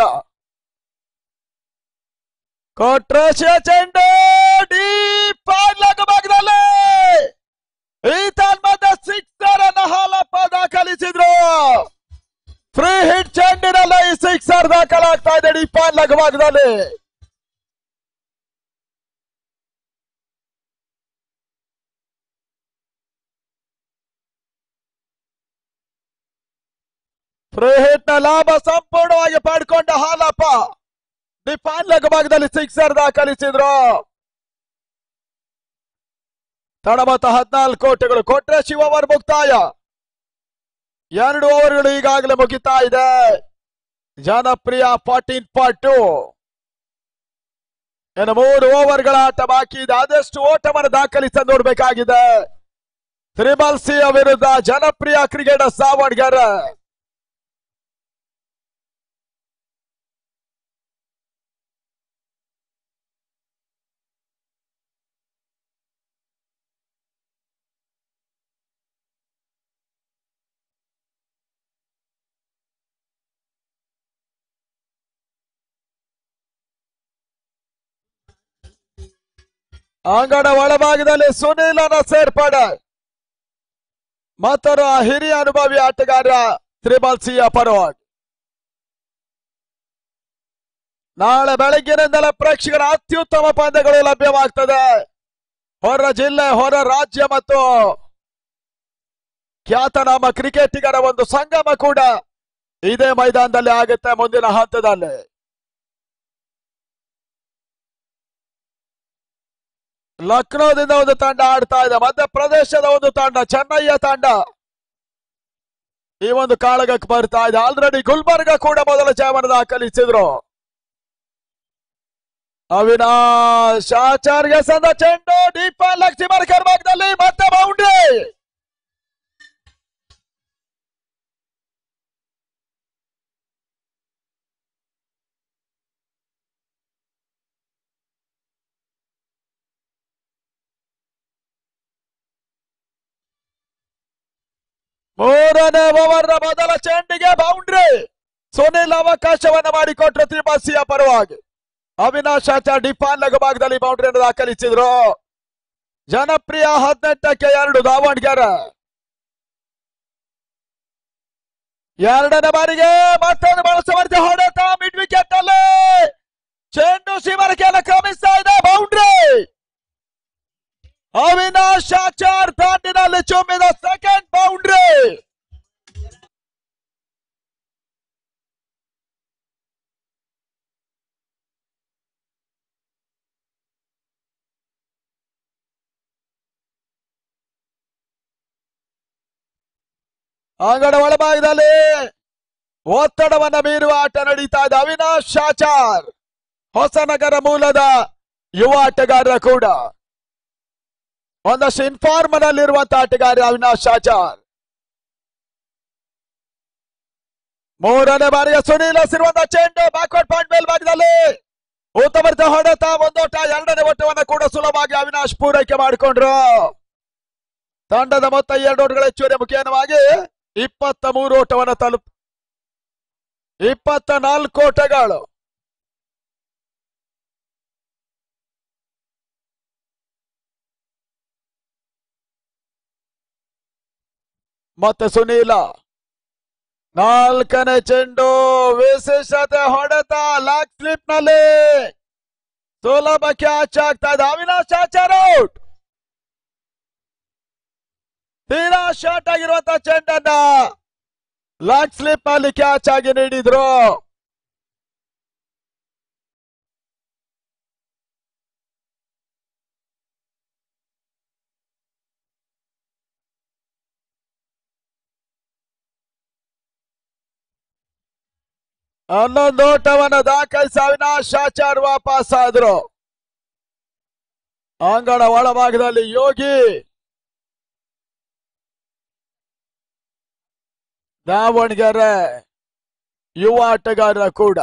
ಕೊಟ್ರೇಶ್ ಚೆಂಡು ಡೀಪ್ ಭಾಗದಲ್ಲಿ ಈ ತನ್ಮದ 6 ಅನ್ನು ಹಾಲಪ್ಪ ದಾಖಲಿಸಿದ್ರು. ಫ್ರೀ ಹಿಟ್ ಚೆಂಡಿನಲ್ಲಿ ಈ 6 ದಾಖಲಾಗ್ತಾ ಇದೆ ಡೀಪ್ ಭಾಗದಲ್ಲಿ. ಫ್ರೀ ಹಿಟ್ ನ ಲಾಭ ಸಂಪೂರ್ಣವಾಗಿ ಪಡ್ಕೊಂಡ ಹಾಲಪ್ಪ ಡಿಪಾನ್ ಭಾಗದಲ್ಲಿ 6 ದಾಖಲಿಸಿದ್ರು. ತಡ ಮೊತ್ತ 14 ಓಟಗಳು ಕೊಟ್ರೆ ಶಿವ ಓವರ್ ಮುಕ್ತಾಯ. 2 ಓವರ್ಗಳು ಈಗಾಗಲೇ ಮುಗಿತಾ ಇದೆ. ಜನಪ್ರಿಯ 14.2. ಇನ್ನು 3 ಓವರ್ಗಳ ಆಟ ಬಾಕಿ ಇದೆ. ಆದಷ್ಟು ಓಟವನ್ನು ದಾಖಲಿಸ ನೋಡಬೇಕಾಗಿದೆ. ತ್ರಿಬಲ್ ಸಿ ವಿರುದ್ಧ ಜನಪ್ರಿಯ ಕ್ರಿಕೆಟರ್ ಸಾವಡ್ಗರ್. ಅಂಗಣ ಒಳಭಾಗದಲ್ಲಿ ಸುನೀಲನ ಸೇರ್ಪಡೆ. ಮತ್ತೊರು ಹಿರಿಯ ಅನುಭವಿ ಆಟಗಾರ ತ್ರಿಬಲ್ ಸಿಯ ಪರವಾಗಿ. ನಾಳೆ ಬೆಳಗ್ಗಿನಿಂದಲೇ ಪ್ರೇಕ್ಷಕರ ಅತ್ಯುತ್ತಮ ಪಂದ್ಯಗಳು ಲಭ್ಯವಾಗ್ತದೆ. ಹೊರ ಜಿಲ್ಲೆ, ಹೊರ ರಾಜ್ಯ ಮತ್ತು ಖ್ಯಾತನಾಮ ಕ್ರಿಕೆಟಿಗರ ಒಂದು ಸಂಗಮ ಕೂಡ ಇದೇ ಮೈದಾನದಲ್ಲಿ ಆಗುತ್ತೆ ಮುಂದಿನ ಹಂತದಲ್ಲಿ. ಲಕ್ನೋದಿಂದ ಒಂದು ತಂಡ ಆಡ್ತಾ ಇದೆ. ಮಧ್ಯಪ್ರದೇಶದ ಒಂದು ತಂಡ, ಚೆನ್ನೈಯ ತಂಡ ಈ ಒಂದು ಕಾಳಗಕ್ಕೆ ಬರ್ತಾ ಇದೆ. ಆಲ್ರೆಡಿ ಗುಲ್ಬರ್ಗ ಕೂಡ ಮೊದಲ ಜಯವನ್ನು ದಾಖಲಿಸಿದ್ರು. ಅವಿನಾಶ್ ಆಚಾರ್ಯ ಸಂದ ಚೆಂಡು ಡೀಪ್ ಲಕ್ಷಿ ಮಾರ್ಕರ್ ಭಾಗದಲ್ಲಿ ಮತ್ತೆ ಬೌಂಡ್ರಿ. ಮೂರನೇ ಓವರ್ನ ಮೊದಲ ಚೆಂಡಿಗೆ ಬೌಂಡ್ರಿ. ಸುನಿಲ್ ಅವಕಾಶವನ್ನು ಮಾಡಿಕೊಟ್ರು ತ್ರಿಬಲ್ ಸಿಯ ಪರವಾಗಿ. ಅವಿನಾಶ್ ಆಚಾರ್ ಡಿಫಾನ್ ಲಘು ಭಾಗದಲ್ಲಿ ಬೌಂಡ್ರಿಯನ್ನು ದಾಖಲಿಸಿದ್ರು. ಜನಪ್ರಿಯ 18ಕ್ಕೆ 2 ದಾವಣಗೆರೆ. ಎರಡನೇ ಬಾರಿಗೆ ಮತ್ತೊಂದು ಬಹಳ ಸಮರ್ಥ ಹೊಡೆತ ಮಿಡ್ ವಿಕೆಟ್ ಅಲ್ಲಿ. ಚೆಂಡು ಶಿವರ್ಕೆಯನ್ನು ಕ್ರಮಿಸ್ತಾ ಇದೆ. ಬೌಂಡ್ರಿ. ಅವಿನಾಶ್ ಆಚಾರ್ ತಾಂಡಿನಲ್ಲಿ ಚುಮ್ಮಿದ ಸೆಕೆಂಡ್ ಬೌಂಡ್ರಿ. ಅಂಗಡ ಒಳಭಾಗದಲ್ಲಿ ಒತ್ತಡವನ್ನ ಮೀರುವ ಆಟ ನಡೀತಾ ಇದೆ. ಅವಿನಾಶ್ ಆಚಾರ್ ಹೊಸನಗರ ಮೂಲದ ಯುವ ಆಟಗಾರ ಕೂಡ. ಒಂದಷ್ಟು ಇನ್ಫಾರ್ಮ್ ನಲ್ಲಿರುವಂತಹ ಆಟಗಾರ ಅವಿನಾಶ್ ಆಚಾರ್. ಮೂರನೇ ಬಾರಿಗೆ ಸುನೀಲ್ ಹಸಿರುವಂತಹ ಚೆಂಡು ಬ್ಯಾಕ್ವರ್ಡ್ ಪಾಯಿಂಟ್ ಮೇಲ್ಭಾಗದಲ್ಲಿ ಉತ್ತಮ ಹೊಡೆತ. ಒಂದೋಟ, ಎರಡನೇ ಓಟವನ್ನು ಕೂಡ ಸುಲಭವಾಗಿ ಅವಿನಾಶ್ ಪೂರೈಕೆ ಮಾಡಿಕೊಂಡ್ರು. ತಂಡದ ಮೊತ್ತ 2 ಓಟಗಳ ಹೆಚ್ಚುವರಿ ಮುಖೇನವಾಗಿ 23 ಓಟವನ್ನು 24 ಓಟಗಳು. ಮತ್ತೆ ಸುನೀಲ ನಾಲ್ಕನೇ ಚೆಂಡು ವಿಶೇಷತೆ ಹೊಡೆತ ಲಾಕ್ ಸ್ಲಿಪ್ ನಲ್ಲಿ ಸುಲಭ ಕ್ಯಾಚ್ ಆಗ್ತಾ ಇದೆ. ಅವಿನಾಶ್ ಆಚಾರ್ ಔಟ್. ತೀರಾ ಶಾರ್ಟ್ ಆಗಿರುವಂತಹ ಚೆಂಡನ್ನ ಲಾಕ್ ಸ್ಲಿಪ್ ನಲ್ಲಿ ಕ್ಯಾಚ್ ಆಗಿ ನೀಡಿದ್ರು. ಹನ್ನೊಂದು ಓಟವನ್ನು ದಾಖಲಿಸಿ ಅವಿನಾಶ್ ಆಚಾರ್ ವಾಪಸ್ ಆದ್ರು. ಅಂಗಣ ಒಳಭಾಗದಲ್ಲಿ ಯೋಗಿ ದಾವಣಗೆರೆ ಯುವ ಆಟಗಾರ ಕೂಡ.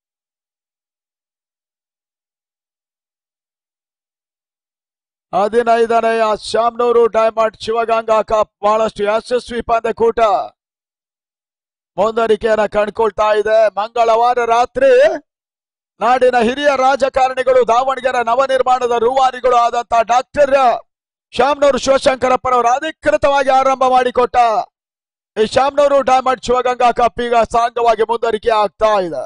ಹದಿನೈದನೆಯ ಶಾಮನೂರು ಡೈಮಂಡ್ ಶಿವಗಂಗಾ ಕಪ್ ಬಹಳಷ್ಟು ಯಶಸ್ವಿ ಪಂದ್ಯಕೂಟ ಮುಂದುವರಿಕೆಯನ್ನ ಕಂಡುಕೊಳ್ತಾ ಇದೆ. ಮಂಗಳವಾರ ರಾತ್ರಿ ನಾಡಿನ ಹಿರಿಯ ರಾಜಕಾರಣಿಗಳು, ದಾವಣಗೆರೆ ನವನಿರ್ಮಾಣದ ರೂವಾರಿಗಳು ಆದಂತಹ ಡಾಕ್ಟರ್ ಶಾಮನೂರು ಶಿವಶಂಕರಪ್ಪನವರು ಅಧಿಕೃತವಾಗಿ ಆರಂಭ ಮಾಡಿಕೊಟ್ಟ ಈ ಶಾಮನೂರು ಡೈಮಂಡ್ ಶಿವಗಂಗಾ ಕಪ್ ಈಗ ಸಾಂಗವಾಗಿ ಮುಂದುವರಿಕೆ ಆಗ್ತಾ ಇದೆ.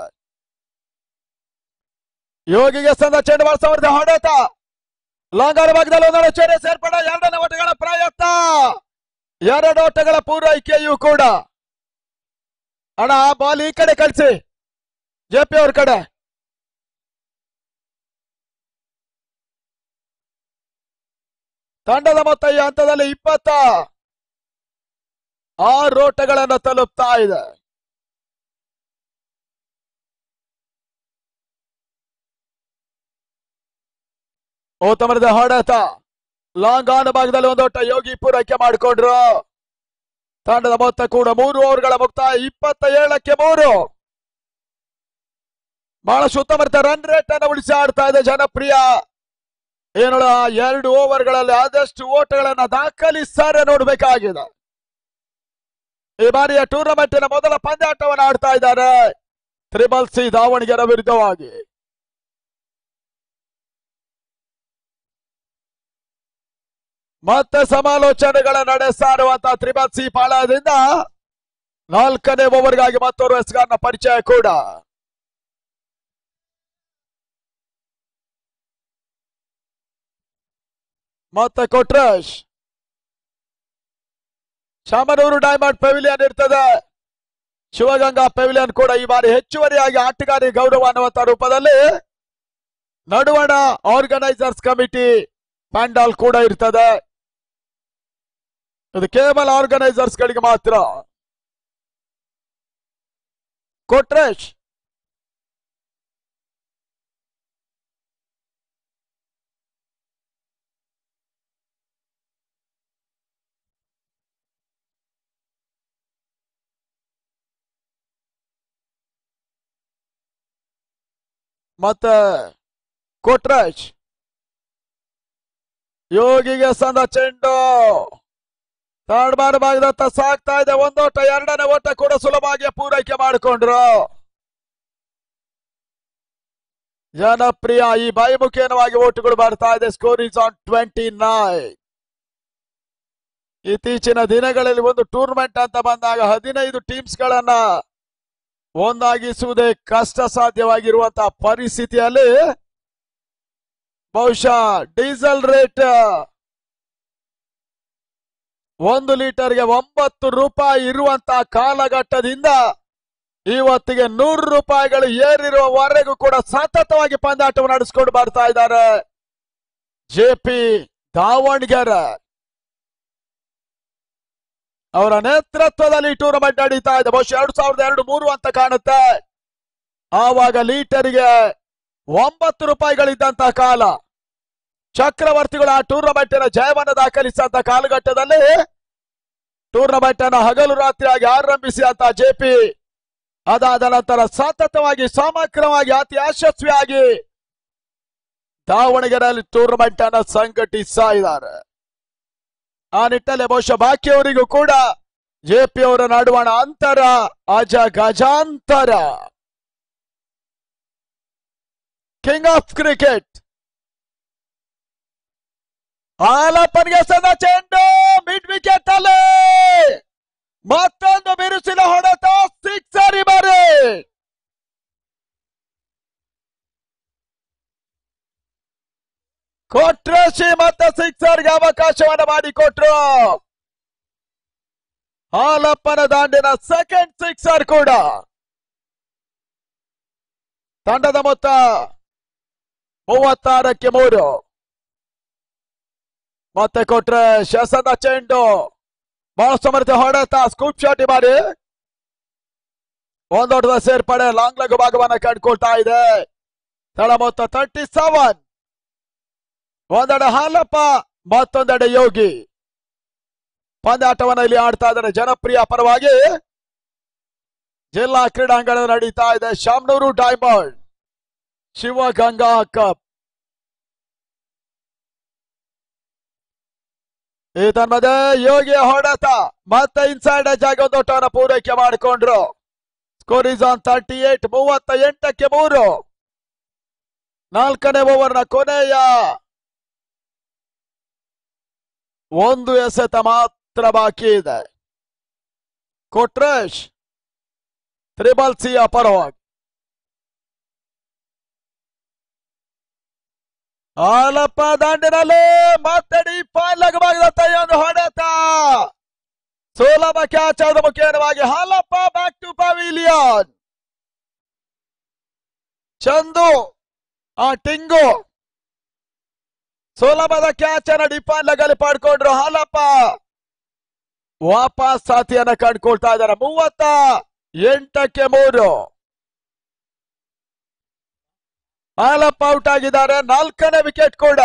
ಯೋಗಿಗೆ ಸಂದ ಚೆಂಡು ಬಳಸವರ್ದ ಹೊಡೆತ ಲಾಂಗರ್ ಭಾಗದಲ್ಲಿ ಒಂದರ ಚೆಂಡು ಸೇರ್ಪಡೆ. ಎರಡನೇ ಓಟಗಳ ಪ್ರಯತ್ನ, 2 ಓಟಗಳ ಪೂರೈಕೆಯೂ ಕೂಡ. ಅಣ್ಣ ಆ ಬಾಲ್ ಈ ಕಡೆ ಕಳಿಸಿ, ಜೆಪಿ ಅವ್ರ ಕಡೆ. ತಂಡದ ಮೊತ್ತ ಈ ಹಂತದಲ್ಲಿ 26 ಓಟಗಳನ್ನು ತಲುಪ್ತಾ ಇದೆ. ಓತಮರದ ಹೊಡೆತ ಲಾಂಗ್ ಆನ್ ಭಾಗದಲ್ಲಿ ಒಂದು ಓಟ ಯೋಗಿ ಪೂರೈಕೆ ಮಾಡಿಕೊಂಡ್ರು. ತಂಡದ ಮೊತ್ತ ಕೂಡ 3 ಓವರ್ಗಳ ಮುಕ್ತಾಯ 27ಕ್ಕೆ 3. ಬಹಳಷ್ಟು ಉತ್ತಮ ರನ್ ರೇಟ್ ಅನ್ನು ಉಳಿಸಿ ಆಡ್ತಾ ಇದೆ ಜನಪ್ರಿಯ. ಏನು 2 ಓವರ್ಗಳಲ್ಲಿ ಆದಷ್ಟು ಓಟಗಳನ್ನ ದಾಖಲಿಸ್ತಾರೆ ನೋಡಬೇಕಾಗಿದೆ. ಈ ಬಾರಿಯ ಟೂರ್ನಮೆಂಟಿನ ಮೊದಲ ಪಂದ್ಯಾಟವನ್ನು ಆಡ್ತಾ ಇದ್ದಾರೆ ತ್ರಿಬಲ್ ಸಿ ದಾವಣಗೆರೆ ವಿರುದ್ಧವಾಗಿ. ಮತ್ತೆ ಸಮಾಲೋಚನೆಗಳ ನಡೆಸ್ತಾ ಇರುವಂತಹ ತ್ರಿಬಲ್ ಸಿ ಪಾಳಯದಿಂದ 4ನೇ ಓವರ್ಗಾಗಿ ಮತ್ತೋರ್ವ ಎಸ್ಗಾರ್ನ ಪರಿಚಯ ಕೂಡ. ಮತ್ತೆ ಕೊಟ್ರೇಶ್ ಶಾಮನೂರು ಡೈಮಂಡ್ ಪೆವಿಲಿಯನ್ ಇರ್ತದೆ. ಶಿವಗಂಗಾ ಪೆವಿಲಿಯನ್ ಕೂಡ ಈ ಬಾರಿ ಹೆಚ್ಚುವರಿಯಾಗಿ ಆಟಗಾರಿ ಗೌರವ ಅನ್ನುವಂತ ರೂಪದಲ್ಲಿ ನಡುವಣ ಆರ್ಗನೈಸರ್ಸ್ ಕಮಿಟಿ ಪ್ಯಾಂಡಾಲ್ ಕೂಡ ಇರ್ತದೆ. ಇದು ಕೇವಲ ಆರ್ಗನೈಸರ್ಸ್ ಗಳಿಗೆ ಮಾತ್ರ. ಕೊಟ್ರೇಶ್ ಮತ್ತೆ ಕೊಟ್ರೇಶ್ ಯೋಗಿಗೆ ಸಂದ ಚೆಂಡು ತಾಡ್ಮಾರ ಭಾಗದತ್ತ ಸಾಕ್ತಾ ಇದೆ. ಒಂದೋಟ 2ನೇ ಓಟ ಕೂಡ ಸುಲಭವಾಗಿ ಪೂರೈಕೆ ಮಾಡಿಕೊಂಡ್ರು ಜನಪ್ರಿಯ. ಈ ಬಾಯಿಮುಖೇನವಾಗಿ ಓಟುಗಳು ಬರ್ತಾ ಇದೆ. Score is on 29. ಇತ್ತೀಚಿನ ದಿನಗಳಲ್ಲಿ ಒಂದು ಟೂರ್ನಮೆಂಟ್ ಅಂತ ಬಂದಾಗ 15 ಟೀಮ್ಸ್ ಗಳನ್ನ ಒಂದಾಗಿಸುವುದೇ ಕಷ್ಟ ಸಾಧ್ಯವಾಗಿರುವಂತಹ ಪರಿಸ್ಥಿತಿಯಲ್ಲಿ ಬಹುಶಃ ಡೀಸೆಲ್ ರೇಟ್ 1 ಲೀಟರ್ಗೆ 9 ರೂಪಾಯಿ ಇರುವಂತಹ ಕಾಲಘಟ್ಟದಿಂದ ಇವತ್ತಿಗೆ 100 ರೂಪಾಯಿಗಳು ಏರಿರುವವರೆಗೂ ಕೂಡ ಸತತವಾಗಿ ಪಂದ್ಯಾಟವನ್ನು ನಡೆಸಿಕೊಂಡು ಬರ್ತಾ ಇದ್ದಾರೆ ಜೆಪಿ ದಾವಣಗೆರೆ ಅವರ ನೇತೃತ್ವದಲ್ಲಿ ಟೂರ್ನಮೆಂಟ್ ನಡೀತಾ ಇದೆ. ಬಹುಶಃ 2002-3 ಅಂತ ಕಾಣುತ್ತೆ. ಆವಾಗ ಲೀಟರ್ಗೆ 9 ರೂಪಾಯಿಗಳಿದ್ದಂತಹ ಕಾಲ. ಚಕ್ರವರ್ತಿಗಳು ಆ ಟೂರ್ನಮೆಂಟಿನ ಜಯವನ್ನು ದಾಖಲಿಸಿದಂತ ಕಾಲಘಟ್ಟದಲ್ಲಿ ಟೂರ್ನಮೆಂಟ್ ಅನ್ನು ಹಗಲು ರಾತ್ರಿಯಾಗಿ ಆರಂಭಿಸಿ ಅಂತ ಜೆಪಿ ಅದಾದ ನಂತರ ಸತತವಾಗಿ ಸಮಗ್ರವಾಗಿ ಅತಿ ಯಶಸ್ವಿಯಾಗಿ ದಾವಣಗೆರೆಯಲ್ಲಿ ಟೂರ್ನಮೆಂಟ್ ಅನ್ನು ಸಂಘಟಿಸ್ತಾ ಇದ್ದಾರೆ. ಆ ನಿಟ್ಟಲ್ಲಿ ಬಹುಶಃ ಬಾಕಿಯವರಿಗೂ ಕೂಡ ಜೆಪಿ ಅವರ ನಡುವಣ ಅಂತರ ಗಜಾಂತರ. ಕಿಂಗ್ ಆಫ್ ಕ್ರಿಕೆಟ್ ಹಾಲಪ್ಪನ್ಗೆ ಸದ ಚೆಂಡು ಮಿಡ್ ವಿಕೆಟ್ ಅಲ್ಲಿ ಮತ್ತೊಂದು ಬಿರುಸಿನ ಹೊಡೆತ ಸಿಕ್ಸರ್. ಬಾರಿ ಕೊಟ್ರೇಶಿ ಮತ್ತೆ ಸಿಕ್ಸರ್ಗೆ ಅವಕಾಶವನ್ನು ಮಾಡಿಕೊಟ್ರು. ಹಾಲಪ್ಪನ ದಾಂಡಿನ ಸೆಕೆಂಡ್ ಸಿಕ್ಸರ್ ಕೂಡ. ತಂಡದ ಮೊತ್ತ 36ಕ್ಕೆ 3. ಮತ್ತೆ ಕೊಟ್ರೇಶ್ ಎಸೆದ ಚೆಂಡು ಬಹಳ ಸಮರ್ಥ ಹೊಡೆತ ಸ್ಕೂಪ್ ಶಾಟ್ ಮಾಡಿ ಒಂದೊಡ್ಡ ಸೇರ್ಪಡೆ ಲಾಂಗ್ ಲಘು ಭಾಗವನ್ನ ಕಂಡುಕೊಳ್ತಾ ಇದೆ. ತಳ ಮೊತ್ತ 37. ಒಂದೆಡೆ ಹಾಲಪ್ಪ ಮತ್ತೊಂದೆಡೆ ಯೋಗಿ ಪಂದ್ಯಾಟವನ್ನು ಇಲ್ಲಿ ಆಡ್ತಾ ಇದ್ದಾರೆ ಜನಪ್ರಿಯ ಪರವಾಗಿ. ಜಿಲ್ಲಾ ಕ್ರೀಡಾಂಗಣ ನಡೀತಾ ಇದೆ ಶಾಮನೂರು ಡೈಮಂಡ್ ಶಿವಗಂಗಾ ಕಪ್. ಇದನ್ಮಧ್ಯೆ ಯೋಗಿ ಹೊಡೆತ ಮತ್ತೆ ಇನ್ಸೈಡ್ ಎಜ್ ಆಗಿ ಒಂದು ಓಟವನ್ನು ಪೂರೈಕೆ ಮಾಡಿಕೊಂಡ್ರು. Score is on 38. 38ಕ್ಕೆ 3. 4ನೇ ಓವರ್ನ ಕೊನೆಯ 1 ಎಸೆತ ಮಾತ್ರ ಬಾಕಿ ಇದೆ. ಕೊಟ್ರೇಶ್ ತ್ರಿಬಲ್ ಸಿಯ ಪರವಾಗಿ. ಹಾಲಪ್ಪ ದಾಂಡಿನಲ್ಲಿ ಮತ್ತೆ ಡೀಪ್ ಲಘುಭಾಗದತ್ತ ಒಂದು ಹೊಡೆತ ಸುಲಭ ಕ್ಯಾಚ್ ಆದ ಮುಖೇನವಾಗಿ ಹಾಲಪ್ಪ ಬ್ಯಾಕ್ ಟು ಪವಿಲಿಯನ್. ಚಂದು ಆ ಟಿಂಗು ಸುಲಭದ ಕ್ಯಾಚ್ ಅನ್ನ ಡಿಫಾನ್ ಲಗಲ್ಲಿ ಪಡ್ಕೊಂಡ್ರು ಹಾಲಪ್ಪ. ವಾಪಸ್ ಸಾಥಿಯನ್ನ ಕಂಡುಕೊಳ್ತಾ ಇದ್ದಾರೆ. 38-3 ಹಾಲಪ್ಪ ಔಟ್ ಆಗಿದ್ದಾರೆ. 4ನೇ ವಿಕೆಟ್ ಕೂಡ.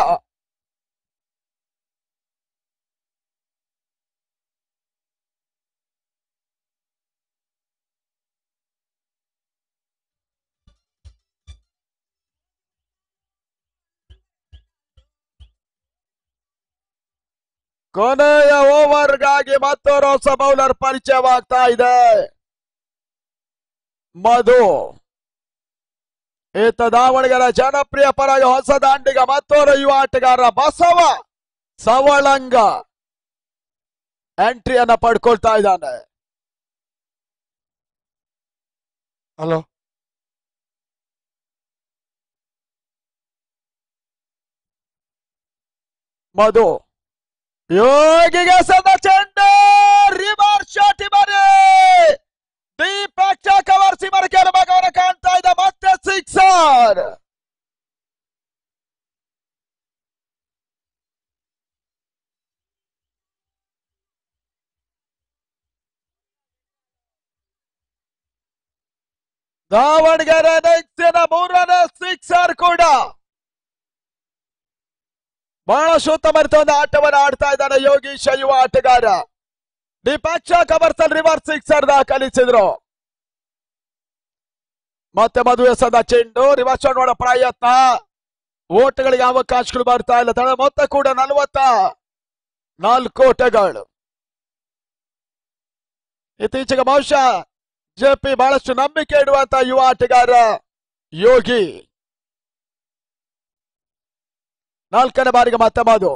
ಕೊನೆಯ ಓವರ್ಗಾಗಿ ಮತ್ತೊಂದು ಹೊಸ ಬೌಲರ್ ಪರಿಚಯವಾಗ್ತಾ ಇದೆ. ಮಧು ಈತ ದಾವಣಗೆರೆ ಜನಪ್ರಿಯ ಪರವಾಗಿ ಹೊಸ ದಾಂಡಿಗ ಮತ್ತೊಂದು ಯುವ ಆಟಗಾರ ಬಸವ ಸವಳಂಗ ಎಂಟ್ರಿಯನ್ನ ಪಡ್ಕೊಳ್ತಾ ಇದ್ದಾನೆ. ಹಲೋ ಮಧು ಯೋಗಿಗೆ ಸದ ಚೆಂಡು ರಿವರ್ಸ್ ಶಾಟ್ ಬರೀ ದೀಪಕ್ ಕವರ್ ಸಿಮರ್ ಭಾಗವನ್ನು ಕಾಣ್ತಾ ಇದ್ದ. ಮತ್ತೆ ಸಿಕ್ಸರ್. ದಾವಣಗೆರೆ ನೆಕ್ಸ್ಟಿನ 3ನೇ ಸಿಕ್ಸರ್ ಕೂಡ. ಬಹಳ ಉತ್ತಮರಿತ ಒಂದು ಆಟವನ್ನು ಆಡ್ತಾ ಇದ್ದಾನೆ ಯೋಗೀಶ್ ಯುವ ಆಟಗಾರ. ದೀಪಕ್ ಕವರ್ಸಲ್ ರಿವರ್ಸ್ ಸಿಕ್ಸರ್ ದಾಖಲಿಸಿದ್ರು. ಮತ್ತೆ ಮದುವೆ ಸದ ಚೆಂಡು ರಿವರ್ಸ್ ಶಾಟ್ ಮಾಡೋ ಪ್ರಯತ್ನ. ಓಟಗಳಿಗೆ ಅವಕಾಶಗಳು ಬರ್ತಾ ಇಲ್ಲ. ತಡ ಮೊತ್ತ ಕೂಡ 44 ಓಟಗಳು. ಇತ್ತೀಚೆಗೆ ಬಹುಶಃ ಜೆಪಿ ಬಹಳಷ್ಟು ನಂಬಿಕೆ ಇಡುವಂತ ಯುವ ಆಟಗಾರ ಯೋಗಿ. 4ನೇ ಬಾರಿಗೆ ಮತ್ತೆ ಮಧು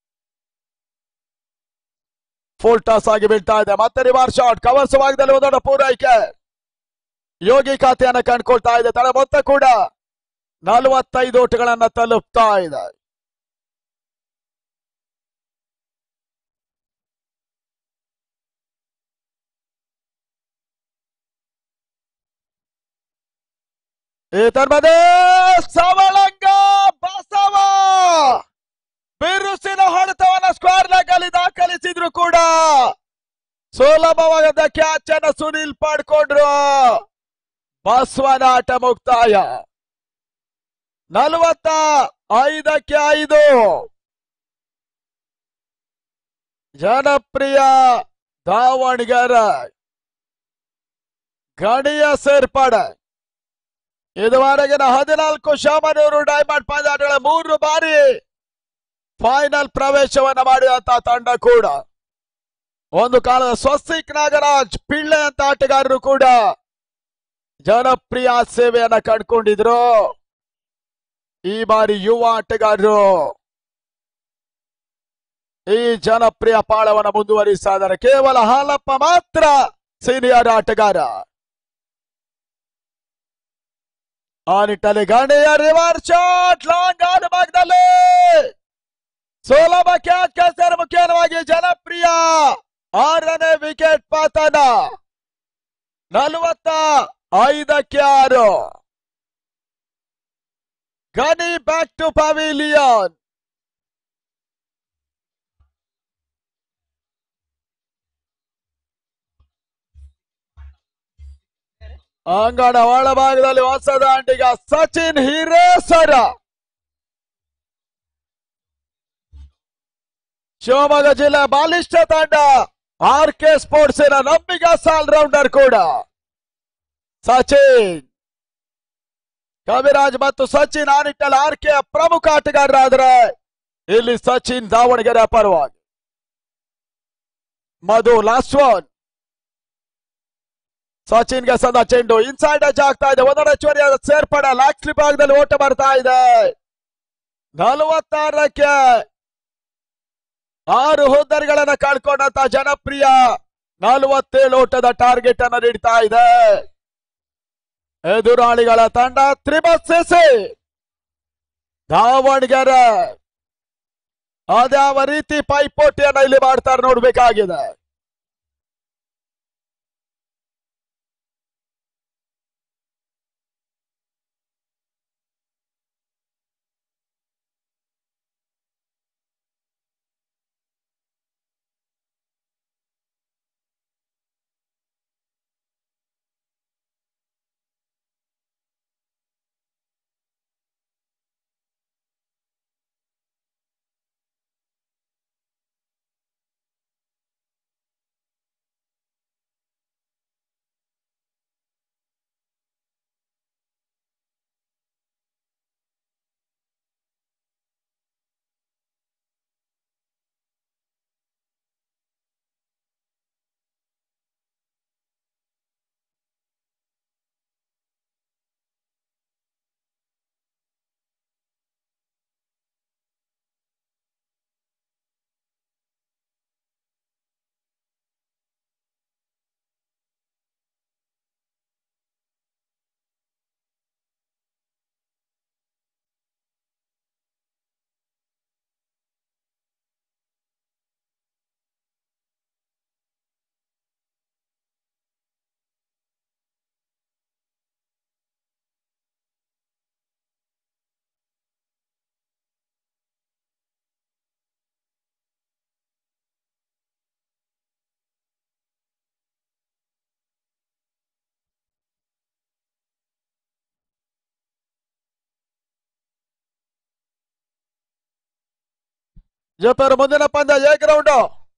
ಫುಲ್ ಟಾಸ್ ಆಗಿ ಬೀಳ್ತಾ ಇದೆ. ಮತ್ತೆ ರಿವರ್ಸ್ ಶಾಟ್ ಕವರ್ಸ್ ಭಾಗದಲ್ಲಿ ಒಂದೊಂದು ಪೂರೈಕೆ. ಯೋಗಿ ಖಾತೆಯನ್ನ ಕಂಡುಕೊಳ್ತಾ ಇದೆ. ತಡ ಮೊತ್ತ ಕೂಡ 45 ಓಟಗಳನ್ನ ತಲುಪ್ತಾ ಇದೆ. ಈ ತರ್ಮದೆ ಸವಳಂಗ ಬಸವ ಬಿರುಸಿನ ಹೊಡೆತವನ್ನ ಸ್ಕ್ವೇರ್ ಲೆಗ್ ಅಲ್ಲಿ ದಾಖಲಿಸಿದ್ರು ಕೂಡ ಸುಲಭವಾದ ಕ್ಯಾಚ್ ಅನ್ನು ಸುನಿಲ್ ಪಡ್ಕೊಂಡ್ರು. ಬಸವನ ಆಟ ಮುಕ್ತಾಯ. 45-5 ಜನಪ್ರಿಯ ದಾವಣಗೆರೆ ಗಣಿಯ ಸೇರ್ಪಡೆ. ಇದುವರೆಗಿನ 14 ಶಾಮನೂರು ಡೈಮಂಡ್ ಪಂದ್ಯಾಟಗಳ 3 ಬಾರಿ ಫೈನಲ್ ಪ್ರವೇಶವನ್ನ ಮಾಡಿದಂತ ತಂಡ ಕೂಡ. ಒಂದು ಕಾಲದ ಸ್ವಸ್ತಿಕ್ ನಾಗರಾಜ್ ಪಿಳ್ಳೆ ಅಂತ ಆಟಗಾರರು ಕೂಡ ಜನಪ್ರಿಯ ಸೇವೆಯನ್ನ ಕಂಡುಕೊಂಡಿದ್ರು. ಈ ಬಾರಿ ಯುವ ಆಟಗಾರರು ಈ ಜನಪ್ರಿಯ ಪಾಳವನ್ನು ಮುಂದುವರಿಸ್ತಾ ಇದ್ದಾರೆ. ಕೇವಲ ಹಾಲಪ್ಪ ಮಾತ್ರ ಸೀನಿಯರ್ ಆಟಗಾರ. ಆ ನಿಟ್ಟಲ್ಲಿ ಗಣಿಯ ರಿವರ್ಸ್ ಶಾಟ್ ಲಾಂಗ್ ಆನ್ ಭಾಗದಲ್ಲಿ ಸುಲಭ ಕ್ಯಾಚ್ ಕಳಿಸಿದರೆ ಮುಖ್ಯವಾಗಿ ಜನಪ್ರಿಯ 6ನೇ ವಿಕೆಟ್ ಪತನ. 45-6 ಗಣಿ ಬ್ಯಾಕ್ ಟು ಪವಿಲಿಯನ್. ಅಂಗಣ ಒಳಭಾಗದಲ್ಲಿ ಹೊಸ ದಾಂಡಿಗ ಸಚಿನ್ ಹಿರೇಸರ. ಶಿವಮೊಗ್ಗ ಜಿಲ್ಲೆ ಬಾಲಿಷ್ಠ ತಂಡ ಆರ್ಕೆ ಸ್ಪೋರ್ಟ್ಸಿನ ನಂಬಿಗಸ್ ಆಲ್ ರೌಂಡರ್ ಕೂಡ ಸಚಿನ್. ಕವಿರಾಜ್ ಮತ್ತು ಸಚಿನ್ ಆ ನಿಟ್ಟಲ್ಲಿ ಆರ್ಕೆ ಪ್ರಮುಖ ಆಟಗಾರರಾದರೆ ಇಲ್ಲಿ ಸಚಿನ್ ದಾವಣಗೆರೆ ಪರವಾಗಿ. ಮಧು ಲಾಸ್ಟ್ ಒನ್. ಸಚಿನ್ಗೆ ಸದಾ ಚೆಂಡು ಇನ್ಸೈಡ್ ಟಚ್ ಆಗ್ತಾ ಇದೆ. ಒಂದೊಂದು ಹೆಚ್ಚುವರಿಯಾದ ಸೇರ್ಪಡೆ ಲಾಕ್ ಸ್ಲಿಪ್ ಭಾಗದಲ್ಲಿ ಓಟ ಬರ್ತಾ ಇದೆ. 46ಕ್ಕೆ 6 ಹುದ್ದರಿಗಳನ್ನ ಕಳ್ಕೊಂಡಂತ ಜನಪ್ರಿಯ 47 ಓಟದ ಟಾರ್ಗೆಟ್ ಅನ್ನು ನೀಡ್ತಾ ಇದೆ. ಎದುರಾಳಿಗಳ ತಂಡ ತ್ರಿಬಸ್ಸಿಸಿ ದಾವಣಗೆರೆ ಅದ್ಯಾವ ರೀತಿ ಪೈಪೋಟಿಯನ್ನ ಇಲ್ಲಿ ಮಾಡ್ತಾರೆ ನೋಡ್ಬೇಕಾಗಿದೆ. ಜಪೇರ್ ಮುಂದಿನ ಪಂದ್ಯ ಎ ಗ್ರೌಂಡ್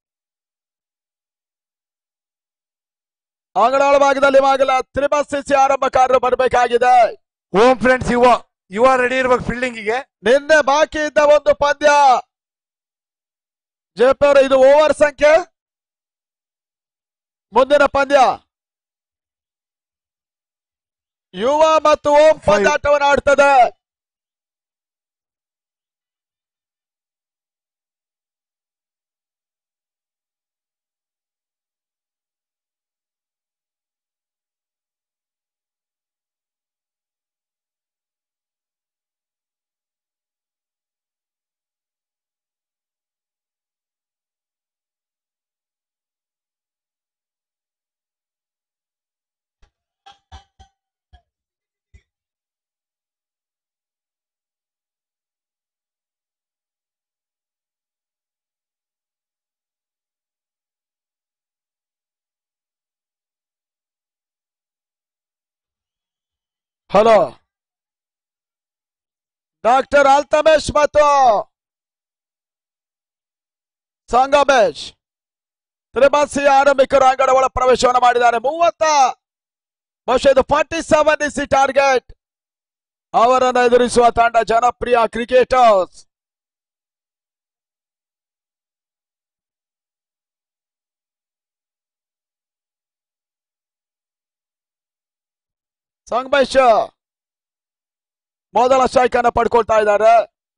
ಅಂಗಡಾಳ ಭಾಗದಲ್ಲಿ ಮಾಗಲ ತ್ರಿಬಸ್ಸಿಸಿ ಆರಂಭಕಾರರು ಬರಬೇಕಾಗಿದೆ. ಹೋಮ್ ಫ್ರೆಂಡ್ಸ್ ಯುವ ರೆಡಿ ಇರ್ಬೇಕು ಫೀಲ್ಡಿಂಗಿಗೆ. ನಿನ್ನೆ ಬಾಕಿ ಇದ್ದ ಒಂದು ಪಂದ್ಯ ಜಯಪುರ, ಇದು ಓವರ್ ಸಂಖ್ಯೆ. ಮುಂದಿನ ಪಂದ್ಯ ಯುವ ಮತ್ತು ಓಂ ಪಂದ್ಯಾಟವನ್ನು ಆಡ್ತದೆ. ಹಲೋ, ಡಾಕ್ಟರ್ ಅಲ್ತಮೇಶ್ ಮತ್ತು ಸಂಗಮೇಶ್ ತ್ರಿಬಸ್ಸಿ ಆರಂಭಿಕರು ಅಂಗಡ ಒಳ ಪ್ರವೇಶವನ್ನು ಮಾಡಿದ್ದಾರೆ. 30 ಬಹುಶಃ ಇದು 47 ಇಸಿ ಟಾರ್ಗೆಟ್. ಅವರನ್ನು ಎದುರಿಸುವ ತಂಡ ಜನಪ್ರಿಯ ಕ್ರಿಕೆಟರ್ಸ್. ಸಂಗಮೇಶ್ ಮೊದಲ ಸ್ಟ್ರೈಕ್ ಅನ್ನು ಪಡ್ಕೊಳ್ತಾ ಇದ್ದಾರೆ.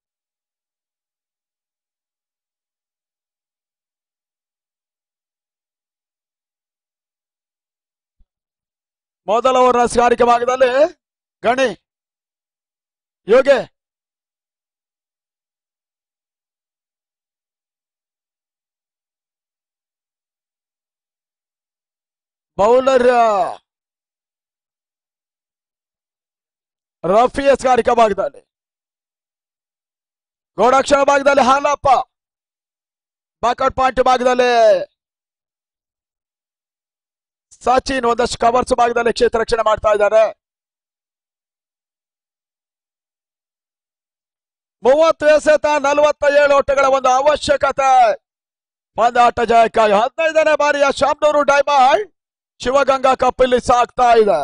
ಮೊದಲ ಓವರ್ನ ಸ್ಕಾರಿಕೆ ಭಾಗದಲ್ಲಿ ಗಣಿ ಯೋಗಿ ಬೌಲರ್ ರಫಿ ಸ್ಕಾರಿಕೆ ಭಾಗದಲ್ಲಿ, ಗೋಡಾಕ್ಷರ ಭಾಗದಲ್ಲಿ ಹಾಲಪ್ಪ, ಬ್ಯಾಕ್ಔಟ್ ಪಾಯಿಂಟ್ ಭಾಗದಲ್ಲಿ ಸಚಿನ್ ಒಂದಷ್ಟು ಕವರ್ಸ್ ಭಾಗದಲ್ಲಿ ಕ್ಷೇತ್ರ ರಕ್ಷಣೆ ಮಾಡ್ತಾ ಇದ್ದಾರೆ. 30 ಎಸೆತ 47 ಓಟಗಳ ಒಂದು ಅವಶ್ಯಕತೆ ಪಂದ್ಯಾಟ ಜಯಕ್ಕಾಗಿ. 15ನೇ ಬಾರಿಯ ಶಾಮ್ನೂರು ಡೈಮಂಡ್ ಶಿವಗಂಗಾ ಕಪ್ ಇಲ್ಲಿ ಸಾಗ್ತಾ ಇದೆ.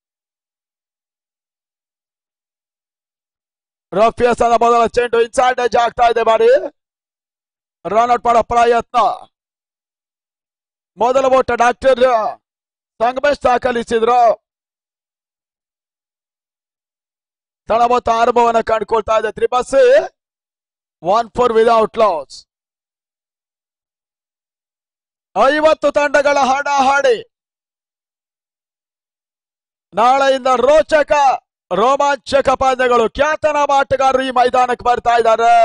ರಫಿಯಸ್ ಮೊದಲ ಚೆಂಡು ಇನ್ಸೈಡ್ ಎಜ್ ಆಗ್ತಾ ಇದೆ. ಬಾರಿ ರನ್ಔಟ್ ಮಾಡೋ ಪ್ರಯತ್ನ. ಮೊದಲ ಓಟ ಡಾಕ್ಟರ್ ಸಂಗಮೇಶ್ ದಾಖಲಿಸಿದ್ರು. ತಳ ಮೊತ್ತ ಆರಂಭವನ್ನು ಕಂಡುಕೊಳ್ತಾ ಇದೆ ತ್ರಿಬಸ್ಸಿ. 1-4 ವಿದೌಟ್ ಲಾಸ್. 50 ತಂಡಗಳ ಹಣಾಹಣಿ. ನಾಳೆಯಿಂದ ರೋಚಕ ರೋಮಾಂಚಕ ಪಂದ್ಯಗಳು. ಖ್ಯಾತನಾಮ ಆಟಗಾರರು ಈ ಮೈದಾನಕ್ಕೆ ಬರ್ತಾ ಇದ್ದಾರೆ.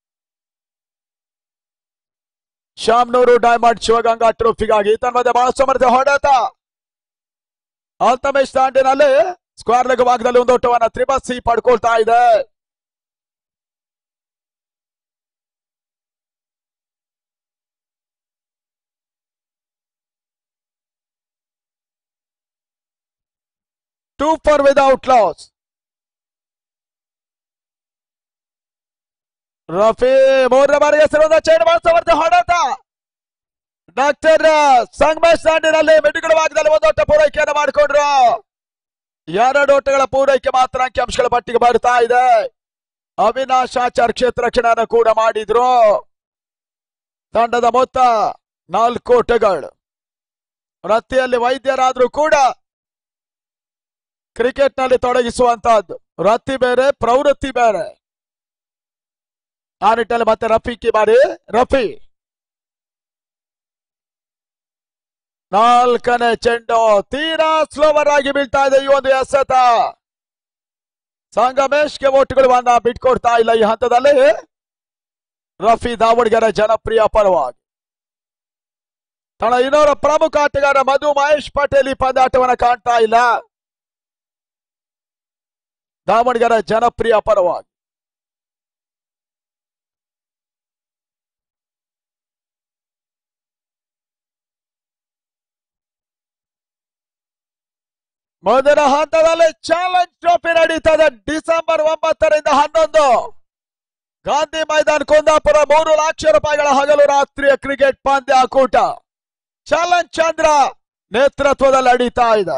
ಶಾಮ್ನೂರು ಡೈಮಂಡ್ ಶಿವಗಂಗಾ ಟ್ರೋಫಿಗಾಗಿ ತನ್ಮಧ್ಯೆ ಬಹಳ ಸಮರ್ಥ ಹೊಡೆತ. ಅಲ್ತಮೇಶ್ ದಾಂಡಿನಲ್ಲಿ ಸ್ಕ್ವೇರ್ ಲೆಗ್ ಭಾಗದಲ್ಲಿ ಒಂದು ಓಟವನ್ನು ತ್ರಿಬಸ್ಸಿ ಪಡ್ಕೊಳ್ತಾ ಇದೆ. Two for without loss. Rafi 3ನೇ ಬಾರಿಗೆ ಹೆಸರು ಚೇಂಜ್ ಮಾಡಿಸ ಹೊಡೆತ. ಡಾಕ್ಟರ್ ಸಂಗಮೇಶ್ ದಾಂಡಿನಲ್ಲಿ ಮಿಡ್ಗಳ ಭಾಗದಲ್ಲಿ ಒಂದು ಓಟ ಪೂರೈಕೆಯನ್ನು ಮಾಡಿಕೊಂಡ್ರು. 2 ಓಟಗಳ ಪೂರೈಕೆ ಮಾತ್ರ ಅಂಕಿಅಂಶಗಳ ಪಟ್ಟಿಗೆ ಬರ್ತಾ ಇದೆ. ಅವಿನಾಶ್ ಆಚಾರ್ ಕ್ಷೇತ್ರ ರಕ್ಷಣೆಯನ್ನು ಕೂಡ ಮಾಡಿದ್ರು. ತಂಡದ ಮೊತ್ತ 4 ಓಟಗಳು. ವೃತ್ತಿಯಲ್ಲಿ ವೈದ್ಯರಾದ್ರೂ ಕೂಡ ಕ್ರಿಕೆಟ್ ನಲ್ಲಿ ತೊಡಗಿಸುವಂತಹದ್ದು ವೃತ್ತಿ ಬೇರೆ, ಪ್ರವೃತ್ತಿ ಬೇರೆ. ಆ ನಿಟ್ಟಿನಲ್ಲಿ ಮತ್ತೆ ರಫಿಕಿ ಬಾರಿ. ರಫಿ 4ನೇ ಚೆಂಡು ತೀರಾ ಸ್ಲೋವರ್ ಆಗಿ ಬೀಳ್ತಾ ಇದೆ. ಈ ಒಂದು ಎಸೆತ ಸಂಗಮೇಶ್ಗೆ ಓಟುಗಳು ಬಿಟ್ಕೊಡ್ತಾ ಇಲ್ಲ ಈ ಹಂತದಲ್ಲಿ. ರಫಿ ದಾವಣಗೆರೆ ಜನಪ್ರಿಯ ಪರವಾಗಿ. ತನ್ನ ಇನ್ನೋರ ಪ್ರಮುಖ ಆಟಗಾರ ಮಧು ಮಹೇಶ್ ಪಟೇಲ್ ಈ ಪಂದ್ಯಾಟವನ್ನು ಕಾಣ್ತಾ ಇಲ್ಲ. ದಾವಣಗೆರೆ ಜನಪ್ರಿಯ ಪರವಾಗಿ. ಮೊದಲ ಹಂತದಲ್ಲಿ ಚಾಲೆಂಜ್ ಟ್ರೋಫಿ ನಡೀತದೆ. ಡಿಸೆಂಬರ್ 9ರಿಂದ 11 ಗಾಂಧಿ ಮೈದಾನ ಕುಂದಾಪುರ 3 ಲಕ್ಷ ರೂಪಾಯಿಗಳ ಹಗಲು ರಾತ್ರಿಯ ಕ್ರಿಕೆಟ್ ಪಂದ್ಯಾಕೂಟ ಚಲನ್ ಚಂದ್ರ ನೇತೃತ್ವದಲ್ಲಿ ನಡೀತಾ ಇದೆ.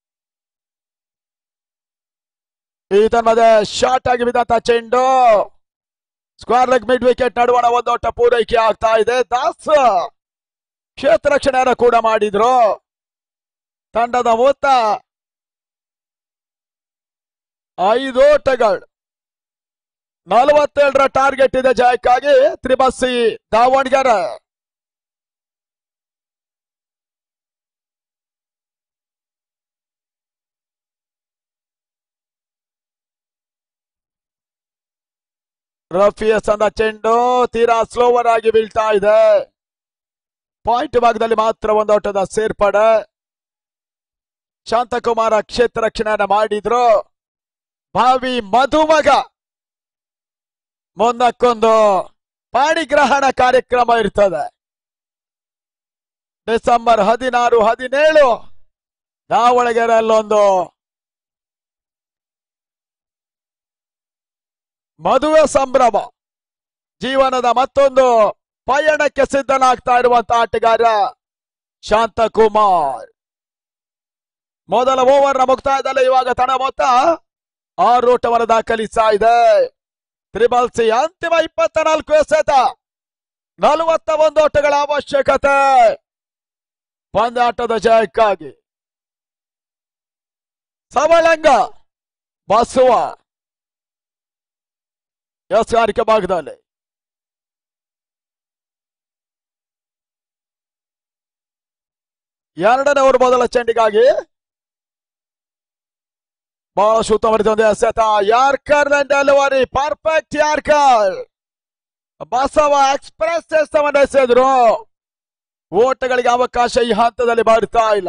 ಈ ತನ್ಮಧ್ಯೆ ಶಾರ್ಟ್ ಆಗಿ ಬಿದ್ದಂತ ಚೆಂಡು ಸ್ಕ್ವೇರ್ ಲೆಗ್ ಮಿಡ್ ವಿಕೆಟ್ ನಡುವಣ ಒಂದೋಟ ಪೂರೈಕೆ ಆಗ್ತಾ ಇದೆ. ದಾಸ್ ಕ್ಷೇತ್ರ ರಕ್ಷಣೆಯನ್ನು ಕೂಡ ಮಾಡಿದ್ರು. ತಂಡದ ಮೊತ್ತ 5 ಓಟಗಳು. 47ರ ಟಾರ್ಗೆಟ್ ಇದೆ ಜಯಕ್ಕಾಗಿ. ತ್ರಿಬಸ್ಸಿ ದಾವಣಗೆರೆ. ರಫಿಯಸ್ ಅಂದ ಚೆಂಡು ತೀರಾ ಸ್ಲೋವರ್ ಆಗಿ ಬೀಳ್ತಾ ಇದೆ. ಪಾಯಿಂಟ್ ಭಾಗದಲ್ಲಿ ಮಾತ್ರ ಒಂದೋಟದ ಸೇರ್ಪಡೆ. ಶಾಂತಕುಮಾರ ಕ್ಷೇತ್ರ ರಕ್ಷಣೆಯನ್ನ ಮಾಡಿದ್ರು. ಭಾವಿ ಮಧುಮಗ ಮುಂದಕ್ಕೊಂದು ಪಾಣಿಗ್ರಹಣ ಕಾರ್ಯಕ್ರಮ ಇರ್ತದೆ. ಡಿಸೆಂಬರ್ 16, 17 ದಾವಣಗೆರೆಯಲ್ಲೊಂದು ಮದುವೆ ಸಂಭ್ರಮ. ಜೀವನದ ಮತ್ತೊಂದು ಪಯಣಕ್ಕೆ ಸಿದ್ಧನಾಗ್ತಾ ಇರುವಂತಹ ಆಟಗಾರ ಶಾಂತಕುಮಾರ್. ಮೊದಲ ಓವರ್ನ ಮುಕ್ತಾಯದಲ್ಲಿ ಇವಾಗ ತನ್ನ ಮೊತ್ತ 6 ಓಟವನ್ನು ದಾಖಲಿಸ್ತಾ ಇದೆ. ತ್ರಿಬಲ್ಸಿ ಅಂತಿಮ 24 ಎಸೆತ, 41 ಓಟಗಳ ಅವಶ್ಯಕತೆ ಪಂದ್ಯಾಟದ ಜಯಕ್ಕಾಗಿ. ಸವಳಂಗ ಬಸವ ಎಸ್ಗಾರಿಕೆ ಭಾಗದಲ್ಲಿ ಎರಡನೇ ಓವರ್ ಮೊದಲ ಚೆಂಡಿಗಾಗಿ ಬಹಳ ಉತ್ತಮವಾದ ಎಸೆತ. Yorker delivery perfect. Yorker Basava express ಎಸೆತವನ್ನು ಎಸೆದ್ರು. ಓಟಗಳಿಗೆ ಅವಕಾಶ ಈ ಹಂತದಲ್ಲಿ ಬರ್ತಾ ಇಲ್ಲ.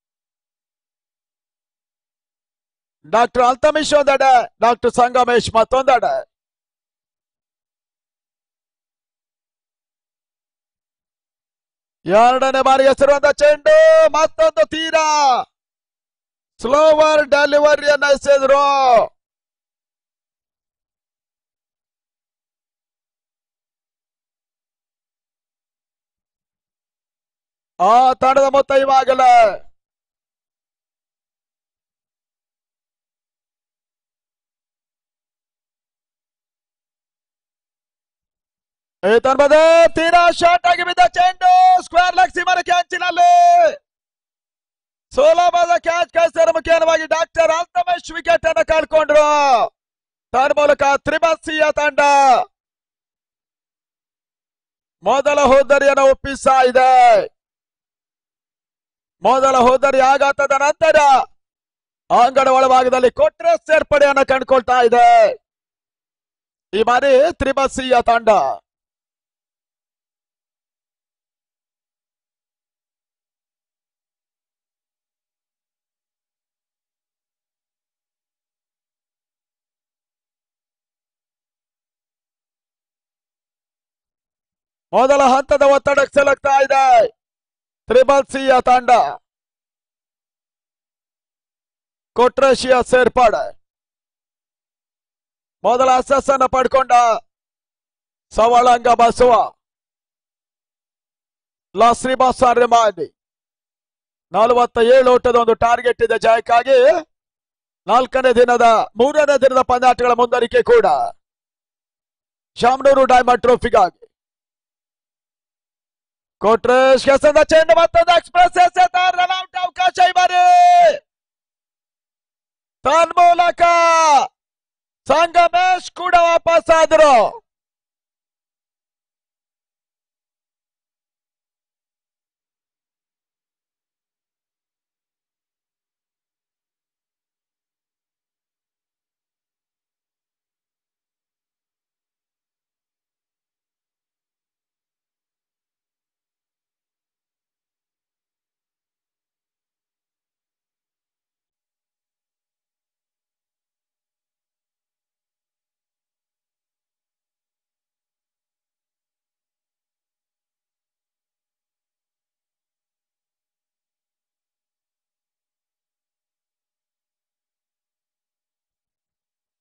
ಡಾಕ್ಟರ್ ಅಲ್ತಮಿಶ್ ಒಂದೆಡೆ, ಡಾಕ್ಟರ್ ಸಂಗಮೇಶ್ ಮತ್ತೊಂದೆಡೆ. ಎರಡನೇ ಬಾರಿ ಹೆಸರುವಂತ ಚೆಂಡು ಮತ್ತೊಂದು ತೀರಾ ಸ್ಲೋವರ್ ಡೆಲಿವರಿಯನ್ನು ಎಸೆದ್ರು. ಆ ತಂಡದ ಮೊತ್ತ ಇವಾಗಲೇ ತೀರಾ ಶಾರ್ಟ್ ಆಗಿ ಬಿದ್ದ ಚೆಂಡು ಸ್ಕ್ವೇರ್ ಲೆಗ್ ಸೀಮನ ಕ್ಯಾಚಿನಲ್ಲಿ ಸುಲಭದ ಕ್ಯಾಚ್ ಕಳಿಸಿದ ಮುಖ್ಯವಾಗಿ ಡಾಕ್ಟರ್ ಅಲ್ತಮೇಶ್ ವಿಕೆಟ್ ಅನ್ನು ಕಳ್ಕೊಂಡ್ರು. ತನ್ಮೂಲಕ ತ್ರಿಬಸ್ಸಿಯ ತಂಡ ಮೊದಲ ಹೋದರಿಯನ್ನು ಒಪ್ಪಿಸ್ತಾ ಇದೆ. ಮೊದಲ ಹೋದರಿ ಆಘಾತದ ನಂತರ ಅಂಗಡ ಒಳಭಾಗದಲ್ಲಿ ಕೊಟ್ರೆ ಸೇರ್ಪಡೆಯನ್ನು ಕಂಡುಕೊಳ್ತಾ ಇದೆ ಈ ಬಾರಿ ತ್ರಿಬಸ್ಸಿಯ ತಂಡ. ಮೊದಲ ಹಂತದ ಒತ್ತಡಕ್ಕೆ ಸಿಲುಕ್ತಾ ಇದೆ ತ್ರಿಬಲ್ಸಿಯ ತಂಡ. ಕೊಟ್ರೇಶಿಯ ಸೇರ್ಪಡೆ. ಮೊದಲ ಅಸಸ್ ಅನ್ನು ಪಡ್ಕೊಂಡ ಸವಳಂಗ ಬಸವ. ಲಾಸ್ರಿಬಾಸ್ ರಿಮಾಂಡಿ 47 ಓಟದ ಒಂದು ಟಾರ್ಗೆಟ್ ಇದೆ ಜಯಕ್ಕಾಗಿ. 3ನೇ ದಿನದ ಪಂದ್ಯಾಟಗಳ ಮುಂದುವರಿಕೆ ಕೂಡ ಶಾಮನೂರು ಡೈಮಂಡ್ ಟ್ರೋಫಿಗಾಗಿ. ಕೊಟ್ರೇಶ್ ಕೆಸದ ಚೆಂಡು ಮತ್ತೊಂದು ಎಕ್ಸ್ಪ್ರೆಸ್ ಎಸೆತ. ರನ್ಔಟ್ ಅವಕಾಶ ಈ ಬಾರಿ. ತನ್ಮೂಲಕ ಸಂಗಮೇಶ್ ಕೂಡ ವಾಪಸ್ ಆದ್ರು.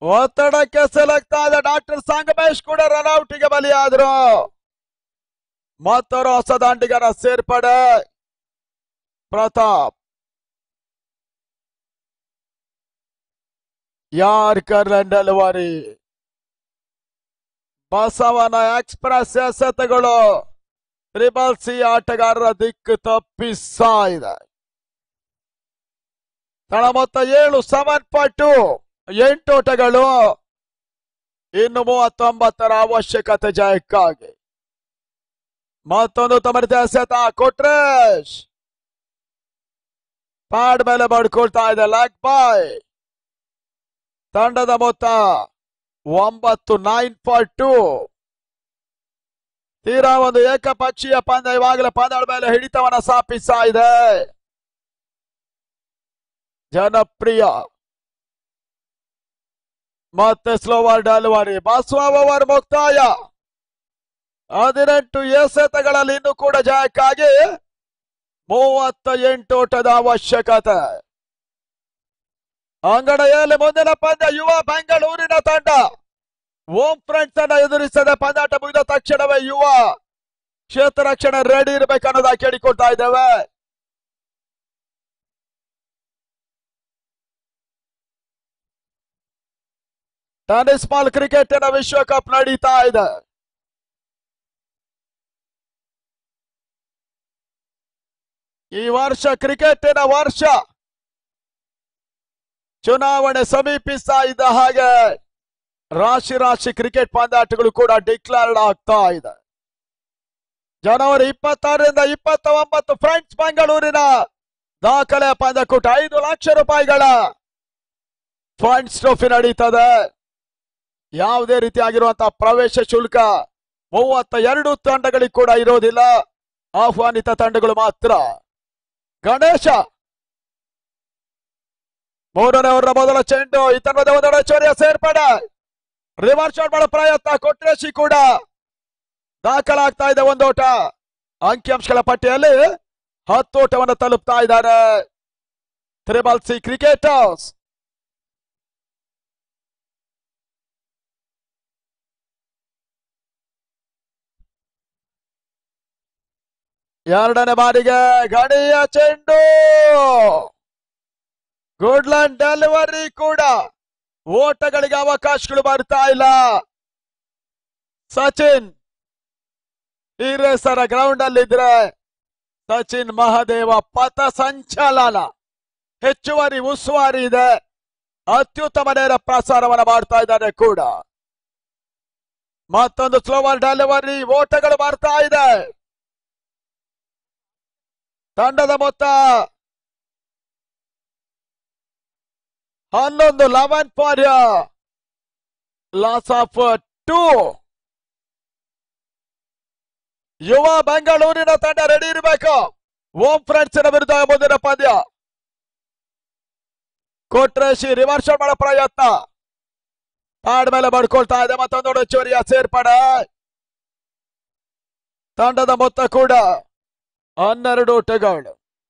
ಒತ್ತಡಕ್ಕೆ ಸೆಲೆಕ್ಟ್ ಆದ ಡಾಕ್ಟರ್ ಸಂಗಮೇಶ್ ಕೂಡ ರನ್ಔಟ್ಗೆ ಬಲಿಯಾದ್ರು. ಮತ್ತೊರು ಹೊಸ ದಾಂಡಿಗರ ಸೇರ್ಪಡೆ ಪ್ರತಾಪ್. Yorker delivery. ಬಸವನ ಎಕ್ಸ್ಪ್ರೆಸ್ ಎಸೆತಗಳು ಟ್ರಿಬಲ್ ಸಿ ಆಟಗಾರರ ದಿಕ್ಕು ತಪ್ಪಿಸ್ತಾ ಇದೆ. ತಳ ಮೊತ್ತ 7 7.2 8 ಓಟಗಳು. ಇನ್ನು 39ರ ಅವಶ್ಯಕತೆ ಜಯಕ್ಕಾಗಿ. ಮತ್ತೊಂದು ತಮರಿತ ಎಸೆತ ಕೊಟ್ರೇಶ್ ಪ್ಯಾಡ್ ಮೇಲೆ ಬಡ್ಕೊಳ್ತಾ ಇದೆ. Leg bye. ತಂಡದ ಮೊತ್ತ 9 9.2. ತೀರಾ ಒಂದು ಏಕಪಕ್ಷೀಯ ಪಂದ್ಯ ಇವಾಗಲೇ ಪಂದ್ಯದ ಮೇಲೆ ಹಿಡಿತವನ್ನ ಸ್ಥಾಪಿಸ್ತಾ ಇದೆ. ಜನಪ್ರಿಯ ಮತ್ತೆ ಸ್ಲೋವರ್ ಡೆಲಿವರಿ. ಬಸವ ಓವರ್ ಮುಕ್ತಾಯ. 18 ಎಸೆತಗಳಲ್ಲಿ ಇನ್ನೂ ಕೂಡ ಜಯಕ್ಕಾಗಿ 38 ಓಟದ ಅವಶ್ಯಕತೆ. ಅಂಗಡಿಯಲ್ಲಿ ಮುಂದಿನ ಪಂದ್ಯ ಯುವ ಬೆಂಗಳೂರಿನ ತಂಡ ಹೋಮ್ ಫ್ರೆಂಡ್ಸ್ ಅನ್ನ ಎದುರಿಸದೆ ಪಂದ್ಯಾಟ ಮುಗಿದ ತಕ್ಷಣವೇ ಯುವ ಕ್ಷೇತ್ರ ರಕ್ಷಣೆ ರೆಡಿ ಇರಬೇಕನ್ನೋದಾಗಿ ಕೇಳಿಕೊಳ್ತಾ ಇದ್ದೇವೆ. ಟೆನಿಸ್ ಬಾಲ್ ಕ್ರಿಕೆಟಿನ ವಿಶ್ವಕಪ್ ನಡೀತಾ ಇದೆ. ಈ ವರ್ಷ ಕ್ರಿಕೆಟಿನ ವರ್ಷ. ಚುನಾವಣೆ ಸಮೀಪಿಸ್ತಾ ಇದ್ದ ಹಾಗೆ ರಾಶಿ ರಾಶಿ ಕ್ರಿಕೆಟ್ ಪಂದ್ಯಾಟಗಳು ಕೂಡ ಡಿಕ್ಲೇರ್ಡ್ ಆಗ್ತಾ ಇದೆ. ಜನವರಿ 26ರಿಂದ 29 ಫ್ರೆಂಡ್ಸ್ ಬೆಂಗಳೂರಿನ ದಾಖಲೆ ಪಂದ್ಯಕೂಟ 5 ಲಕ್ಷ ರೂಪಾಯಿಗಳ ಫ್ರೆಂಡ್ಸ್ ಟ್ರೋಫಿ ನಡೀತದೆ. ಯಾವುದೇ ರೀತಿಯಾಗಿರುವಂತಹ ಪ್ರವೇಶ ಶುಲ್ಕ 32 ತಂಡಗಳಿಗೆ ಕೂಡ ಇರೋದಿಲ್ಲ. ಆಹ್ವಾನಿತ ತಂಡಗಳು ಮಾತ್ರ. ಗಣೇಶ ಮೂರನೇ ಓವರ್ನ ಮೊದಲ ಚೆಂಡು. ಇತನದ ಒಂದೆಡೆ ಚೋರಿಯ ಸೇರ್ಪಡೆ. ರಿವರ್ಸ್ ಶಾಟ್ ಮಾಡೋ ಪ್ರಯತ್ನ. ಕೊಟ್ರೇಶಿ ಕೂಡ ದಾಖಲಾಗ್ತಾ ಇದೆ. ಒಂದು ಓಟ. ಅಂಕಿಅಂಶಗಳ ಪಟ್ಟಿಯಲ್ಲಿ 10 ಓಟವನ್ನು ತಲುಪ್ತಾ ಇದ್ದಾರೆ ಟ್ರಿಬಲ್ ಸಿ ಕ್ರಿಕೆಟರ್ಸ್. ಎರಡನೇ ಬಾರಿಗೆ ಗಡಿಯ ಚೆಂಡು. ಗುಡ್ಲ್ಯಾಂಡ್ ಡೆಲಿವರಿ ಕೂಡ. ಓಟಗಳಿಗೆ ಅವಕಾಶಗಳು ಬರ್ತಾ ಇಲ್ಲ. ಸಚಿನ್ ಈ ರೇಸರ ಗ್ರೌಂಡ್ ಅಲ್ಲಿದ್ರೆ ಸಚಿನ್ ಮಹದೇವ ಪಥ ಸಂಚಲನ. ಹೆಚ್ಚುವರಿ ಉಸ್ತುವಾರಿ ಇದೆ. ಅತ್ಯುತ್ತಮ ನೇರ ಪ್ರಸಾರವನ್ನು ಮಾಡ್ತಾ ಇದ್ದಾರೆ ಕೂಡ. ಮತ್ತೊಂದು ಸ್ಲೋವರ್ ಡೆಲಿವರಿ. ಓಟಗಳು ಬರ್ತಾ ಇದೆ. ತಂಡದ ಮೊತ್ತ 11 11 ಫಾರ್ ಲಾಸ್ ಆಫ್ 2. ಯುವ ಬೆಂಗಳೂರಿನ ತಂಡ ರೆಡಿ ಇರಬೇಕು. ಹೋಮ್ ಫ್ರೆಂಡ್ಸ್ ವಿರುದ್ಧ ಮುಂದಿನ ಪಂದ್ಯ. ಕೊಟ್ರೇಶಿ ರಿವರ್ಸ್ ಮಾಡೋ ಪ್ರಯತ್ನ. ಪ್ಯಾಡ್ ಮೇಲೆ ಬಡ್ಕೊಳ್ತಾ ಇದೆ. ಮತ್ತೊಂದು ಹೆಚ್ಚುವರಿಯ ಸೇರ್ಪಡೆ. ತಂಡದ ಮೊತ್ತ ಕೂಡ 12 ಓಟಗಳು.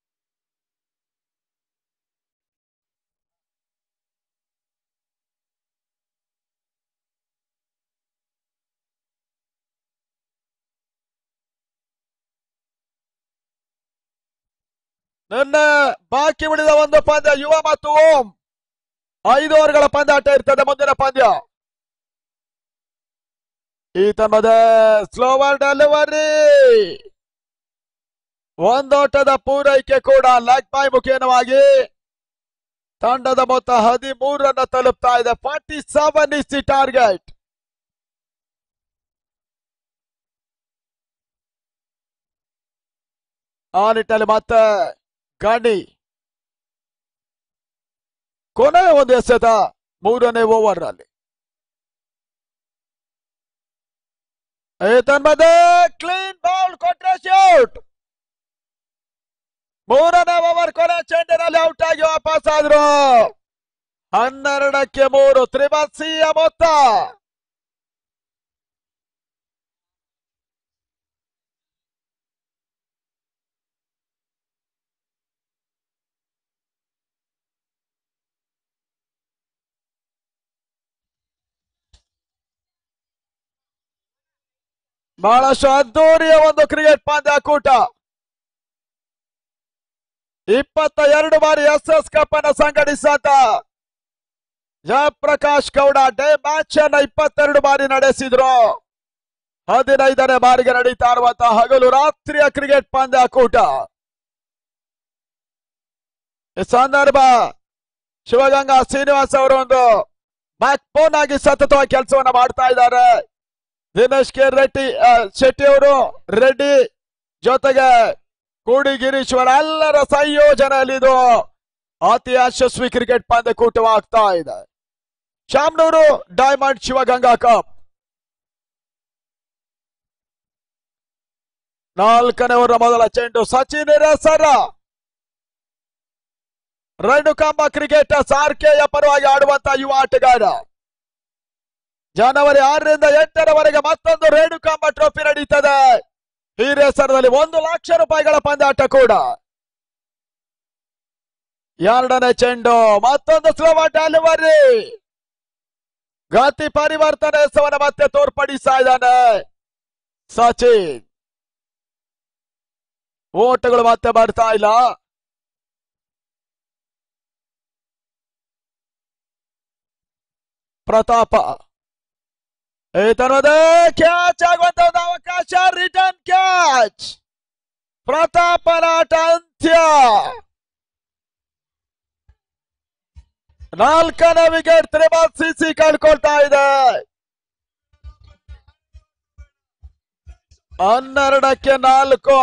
ನಿನ್ನೆ ಬಾಕಿ ಉಳಿದ ಒಂದು ಪಂದ್ಯ ಯುವ ಮತ್ತು ಓಂ 5 ಓವರ್ಗಳ ಪಂದ್ಯಾಟ ಇರ್ತದೆ. ಮುಂದಿನ ಪಂದ್ಯ ಈ ತಮ್ಮದ ಸ್ಲೋವರ್ ಡೆಲಿವರಿ. ಒಂದೋಟದ ಪೂರೈಕೆ ಕೂಡ ಲೆಗ್ ಬಾಯ್ ಮುಖೇನವಾಗಿ. ತಂಡದ ಮೊತ್ತ 13 ತಲುಪ್ತಾ ಇದೆ. 47 ಇಸ್ ದಿ ಟಾರ್ಗೆಟ್. ಆ ನಿಟ್ಟಲ್ಲಿ ಮತ್ತೆ ಗಣಿ ಕೊನೆಯ ಒಂದು ಎಸೆತ 3ನೇ ಓವರ್ ನಲ್ಲಿ. ಏತನ್ಮಧ್ಯೆ ಕ್ಲೀನ್ ಬಾಲ್ ಕೊಟ್ರೇಶ್ ಔಟ್. 3ನೇ ಓವರ್ ಕೊನೆ ಚೆಂಡಿನಲ್ಲಿ ಔಟ್ ಆಗಿ ವಾಪಸ್ ಆದ್ರು. 12ಕ್ಕೆ 3 ಟ್ರಿಬಲ್ ಸಿಯ ಮೊತ್ತ. ಬಹಳಷ್ಟು ಅದ್ದೂರಿಯ ಒಂದು ಕ್ರಿಕೆಟ್ ಪಂದ್ಯಾಕೂಟ. 22 ಬಾರಿ SS ಕಪ್ ಅನ್ನು ಸಂಘಟಿಸಿದ ಜಯಪ್ರಕಾಶ್ ಗೌಡ ಡೇ ಮ್ಯಾಚ್ ಅನ್ನ 22 ಬಾರಿ ನಡೆಸಿದ್ರು. 15ನೇ ಬಾರಿಗೆ ನಡೀತಾ ಇರುವಂತಹ ಹಗಲು ರಾತ್ರಿಯ ಕ್ರಿಕೆಟ್ ಪಂದ್ಯಾಕೂಟ. ಈ ಸಂದರ್ಭ ಶಿವಗಂಗಾ ಶ್ರೀನಿವಾಸ್ ಅವರು ಒಂದು ಬ್ಯಾಕ್ ಬೋನ್ ಆಗಿ ಸತತವಾಗಿ ಕೆಲಸವನ್ನ ಮಾಡ್ತಾ ಇದ್ದಾರೆ. ದಿನೇಶ್ ಕೆ ರೆಡ್ಡಿ ಶೆಟ್ಟಿ ಅವರು ರೆಡ್ಡಿ ಜೊತೆಗೆ ಕೂಡಿಗಿರೀಶ್ವರ ಎಲ್ಲರ ಸಂಯೋಜನೆಯಲ್ಲಿದು ಅತಿ ಯಶಸ್ವಿ ಕ್ರಿಕೆಟ್ ಪಂದ್ಯಕೂಟವಾಗ್ತಾ ಇದೆ. ಶಾಮ್ನೂರು ಡೈಮಂಡ್ ಶಿವಗಂಗಾ ಕಪ್ 4ನೇ ಓವರ್ ಮೊದಲ ಚೆಂಡು ಸಚಿನ್ ರಸರ ರೇಣುಕಾಂಬ ಕ್ರಿಕೆಟರ್ಸ್ RKಯ ಪರವಾಗಿ ಆಡುವಂತಹ ಯುವ ಆಟಗಾರ. ಜನವರಿ 6ರಿಂದ 8ರವರೆಗೆ ಮತ್ತೊಂದು ರೇಣುಕಾಂಬ ಟ್ರೋಫಿ ನಡೀತದೆ. ಹಿರೇಸರದಲ್ಲಿ 1 ಲಕ್ಷ ರೂಪಾಯಿಗಳ ಪಂದ್ಯಾಟ ಕೂಡ. 2ನೇ ಚೆಂಡು ಮತ್ತೊಂದು ಸ್ಲೋ ಡೆಲಿವರಿ. ಗತಿ ಪರಿವರ್ತನೆ ಹೆಸರನ್ನು ಮತ್ತೆ ತೋರ್ಪಡಿಸ್ತಾ ಇದ್ದಾನೆ ಸಚಿನ್. ಓಟಗಳು ಮತ್ತೆ ಬರ್ತಾ ಇಲ್ಲ. ಪ್ರತಾಪ ಈತನದೇ ಕ್ಯಾಚ್ ಆಗುವಂತ ಅವಕಾಶ. Return catch. ಪ್ರತಾಪನ ಆಟ ಅಂತ್ಯ. 4ನೇ ವಿಕೆಟ್ ತ್ರಿಬಲ್ ಸಿಸಿ ಕಳ್ಕೊಳ್ತಾ ಇದೆ. 12ಕ್ಕೆ 4.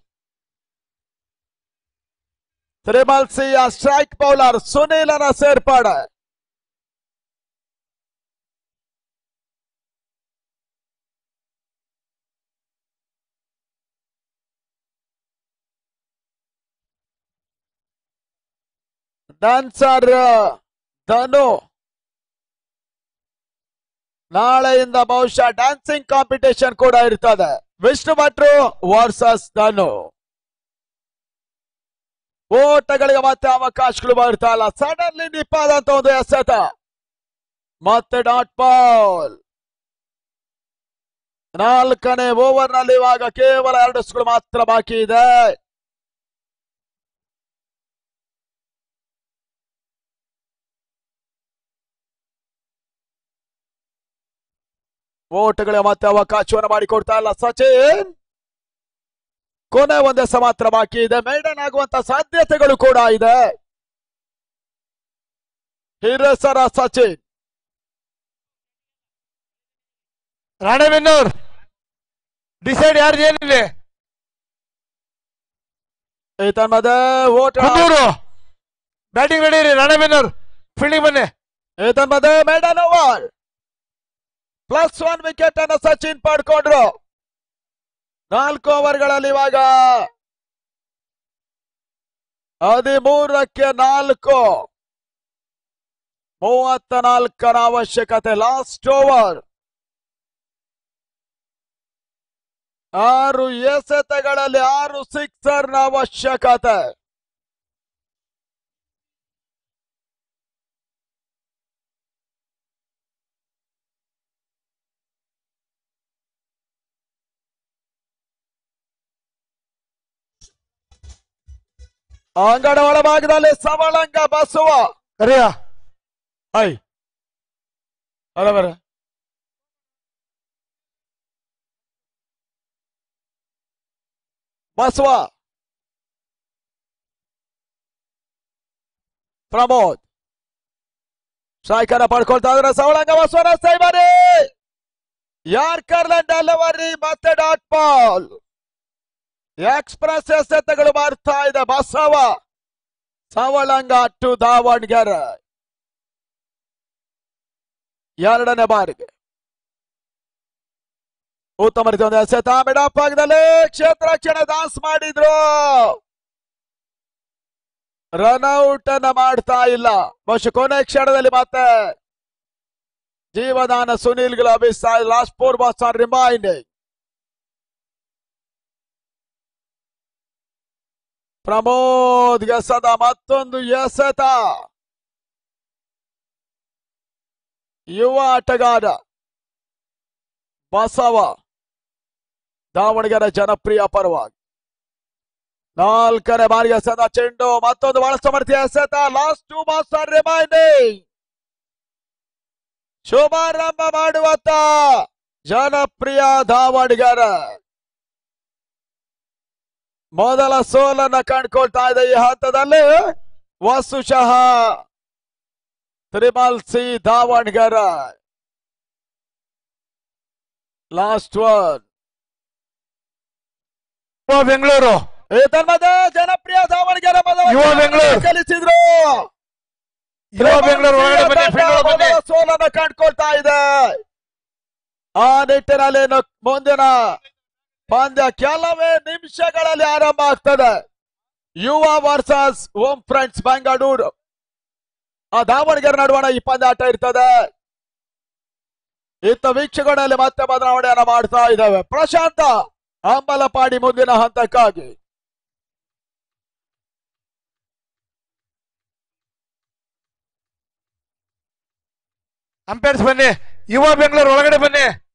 ತ್ರಿಬಲ್ ಸಿಯ ಸ್ಟ್ರೈಕ್ ಬೌಲರ್ ಸುನೀಲನ ಸೇರ್ಪಡೆ. ಡ್ಯಾನ್ಸರ್ ಧನು ನಾಳೆಯಿಂದ ಬಹುಶಃ ಡ್ಯಾನ್ಸಿಂಗ್ ಕಾಂಪಿಟೇಷನ್ ಕೂಡ ಇರ್ತದೆ. ವಿಷ್ಣು ಭಟ್ರು ವರ್ಸಸ್ ಧನು. ಓಟಗಳಿಗೆ ಮತ್ತೆ ಅವಕಾಶಗಳು ಬರ್ತಾ ಇಲ್ಲ. ಸಡನ್ಲಿ ನಿಪ್ಪಾದಂತ ಒಂದು ಎಸೆತ ಮತ್ತೆ ಡಾಟ್ ಬಾಲ್. 4ನೇ ಓವರ್ ನಲ್ಲಿ ಇವಾಗ ಕೇವಲ 2 ಸ್ಗಳು ಮಾತ್ರ ಬಾಕಿ ಇದೆ. ಓಟಗಳಿಗೆ ಮತ್ತೆ ಅವಕಾಶವನ್ನು ಮಾಡಿಕೊಡ್ತಾ ಇಲ್ಲ ಸಚಿನ್. ಕೊನೆ 1 ಎಸೆ ಮಾತ್ರ ಬಾಕಿ ಇದೆ. ಮೇಡನ್ ಆಗುವಂತ ಸಾಧ್ಯತೆಗಳು ಕೂಡ ಇದೆ. ಹಿರೇಸರ ಸಚಿನ್. ರಾಣೆಬೆನ್ನೂರ್ ಡಿಸೈಡ್ ಯಾರು ಏನಿದೆ ಏತನ್ಮದೆ ಓಟ ಬ್ಯಾಟಿಂಗ್ ರೆಡಿ ರೀ. ರಾಣೆಬೆನ್ನೂರ್ ಫೀಲ್ಡಿಂಗ್ ಬನ್ನಿ. ಏತನ್ಮದೆ ಮೇಡನ್ ಓವರ್. +1 ವಿಕೆಟ್ ಅನ್ನು ಸಚಿನ್ ಪಡ್ಕೊಂಡ್ರು. 4 ಓವರ್ಗಳಲ್ಲಿ ಇವಾಗ 13ಕ್ಕೆ 4. 34ರ ಅವಶ್ಯಕತೆ. Last over. 6 ಎಸೆತಗಳಲ್ಲಿ 6 ಸಿಕ್ಸರ್ನ ಅವಶ್ಯಕತೆ. ಅಂಗಡ ಒಳಭಾಗದಲ್ಲಿ ಸವಳಂಗ ಬಸವ. ಕರಿಯ ಹೈ ಅಲ್ಲ ಬರ ಬಸವ. ಪ್ರಮೋದ್ ಸ್ಟ್ರೈಕರ್ ಪಡ್ಕೊಳ್ತಾ ಇದ್ರೆ ಸವಳಂಗ ಬಸವನ ಸೈಬರಿ. ಯಾರ್ಕರ್ಲೆಂಡ್ ಡೆಲಿವರಿ ಮತ್ತೆ ಡಾಟ್ ಬಾಲ್. ಎಕ್ಸ್ಪ್ರೆಸ್ ಎಸೆತಗಳು ಬರ್ತಾ ಇದೆ. ಬಸವ ಸವಳಂಗ ಟು ದಾವಣಗೆರೆ 2ನೇ ಬಾರಿಗೆ. ಉತ್ತಮ ರೀತಿಯ ಒಂದು ಎಸೆತ ಮಿಡಪ್ ಭಾಗದಲ್ಲಿ ಕ್ಷೇತ್ರ ರಕ್ಷಣೆ ದಾಸ್ ಮಾಡಿದ್ರು. ರನ್ಔಟ್ ಅನ್ನ ಮಾಡ್ತಾ ಇಲ್ಲ. ಬಹುಶಃ ಕೊನೆ ಕ್ಷಣದಲ್ಲಿ ಮತ್ತೆ ಜೀವದಾನ ಸುನೀಲ್ ಗಳು ಲಭಿಸ್ತಾ ಇದೆ. Last 4 balls on remaining. Pramod ಎಸೆದ ಮತ್ತೊಂದು ಎಸೆತ. ಯುವ ಆಟಗಾರ ಬಸವ ದಾವಣಗೆರೆ ಜನಪ್ರಿಯ ಪರವಾಗಿ 4ನೇ ಬಾರಿಗೆ ಎಸೆದ ಚೆಂಡು ಮತ್ತೊಂದು ಬಹಳ ಸಮರ್ಥ್ಯ ಎಸೆತ. Last 2 balls are remaining. ಶುಭಾರಂಭ ಮಾಡುವಂತ ಜನಪ್ರಿಯ ದಾವಣಗೆರೆ ಮೊದಲ ಸೋಲನ್ನ ಕಂಡುಕೊಳ್ತಾ ಇದೆ ಈ ಹಂತದಲ್ಲಿ. ವಸುಶಃ triple C Davanagere. Last one Bengaluru. ತನ್ಮಧ್ಯೆ ಜನಪ್ರಿಯ ದಾವಣಗೆರೆ ಯುವ ಬೆಂಗಳೂರು ಕಲಿಸಿದ್ರು. ಯುವ ಬೆಂಗಳೂರು ಒಳಗಡೆ ಬನ್ನಿ, ಫೀಲ್ಡ್ ಒಳಗೆ ಬನ್ನಿ. ಸೋಲನ್ನ ಕಂಡುಕೊಳ್ತಾ ಇದೆ. ಆ ನಿಟ್ಟಿನಲ್ಲಿ ಮುಂದಿನ ಪಂದ್ಯ ಕೆಲವೇ ನಿಮಿಷಗಳಲ್ಲಿ ಆರಂಭ ಆಗ್ತದೆ. ಯುವ ವರ್ಸಸ್ ಹೋಮ್ ಫ್ರೆಂಡ್ಸ್ ಬೆಂಗಳೂರು. ಆ ದಾವಣಗೆರೆ ನಡುವಣ ಈ ಪಂದ್ಯ ಆಟ ಇರ್ತದೆ. ಇತ್ತ ವೀಕ್ಷಕರಲ್ಲಿ ಮತ್ತೆ ಬದಲಾವಣೆಯನ್ನ ಮಾಡ್ತಾ ಇದ್ದಾವೆ. ಪ್ರಶಾಂತ ಅಂಬಲಪಾಡಿ ಮುಂದಿನ ಹಂತಕ್ಕಾಗಿ. ಅಂಪೈರ್ಸ್ ಬನ್ನಿ, ಯುವ ಬೆಂಗಳೂರು ಒಳಗಡೆ ಬನ್ನಿ.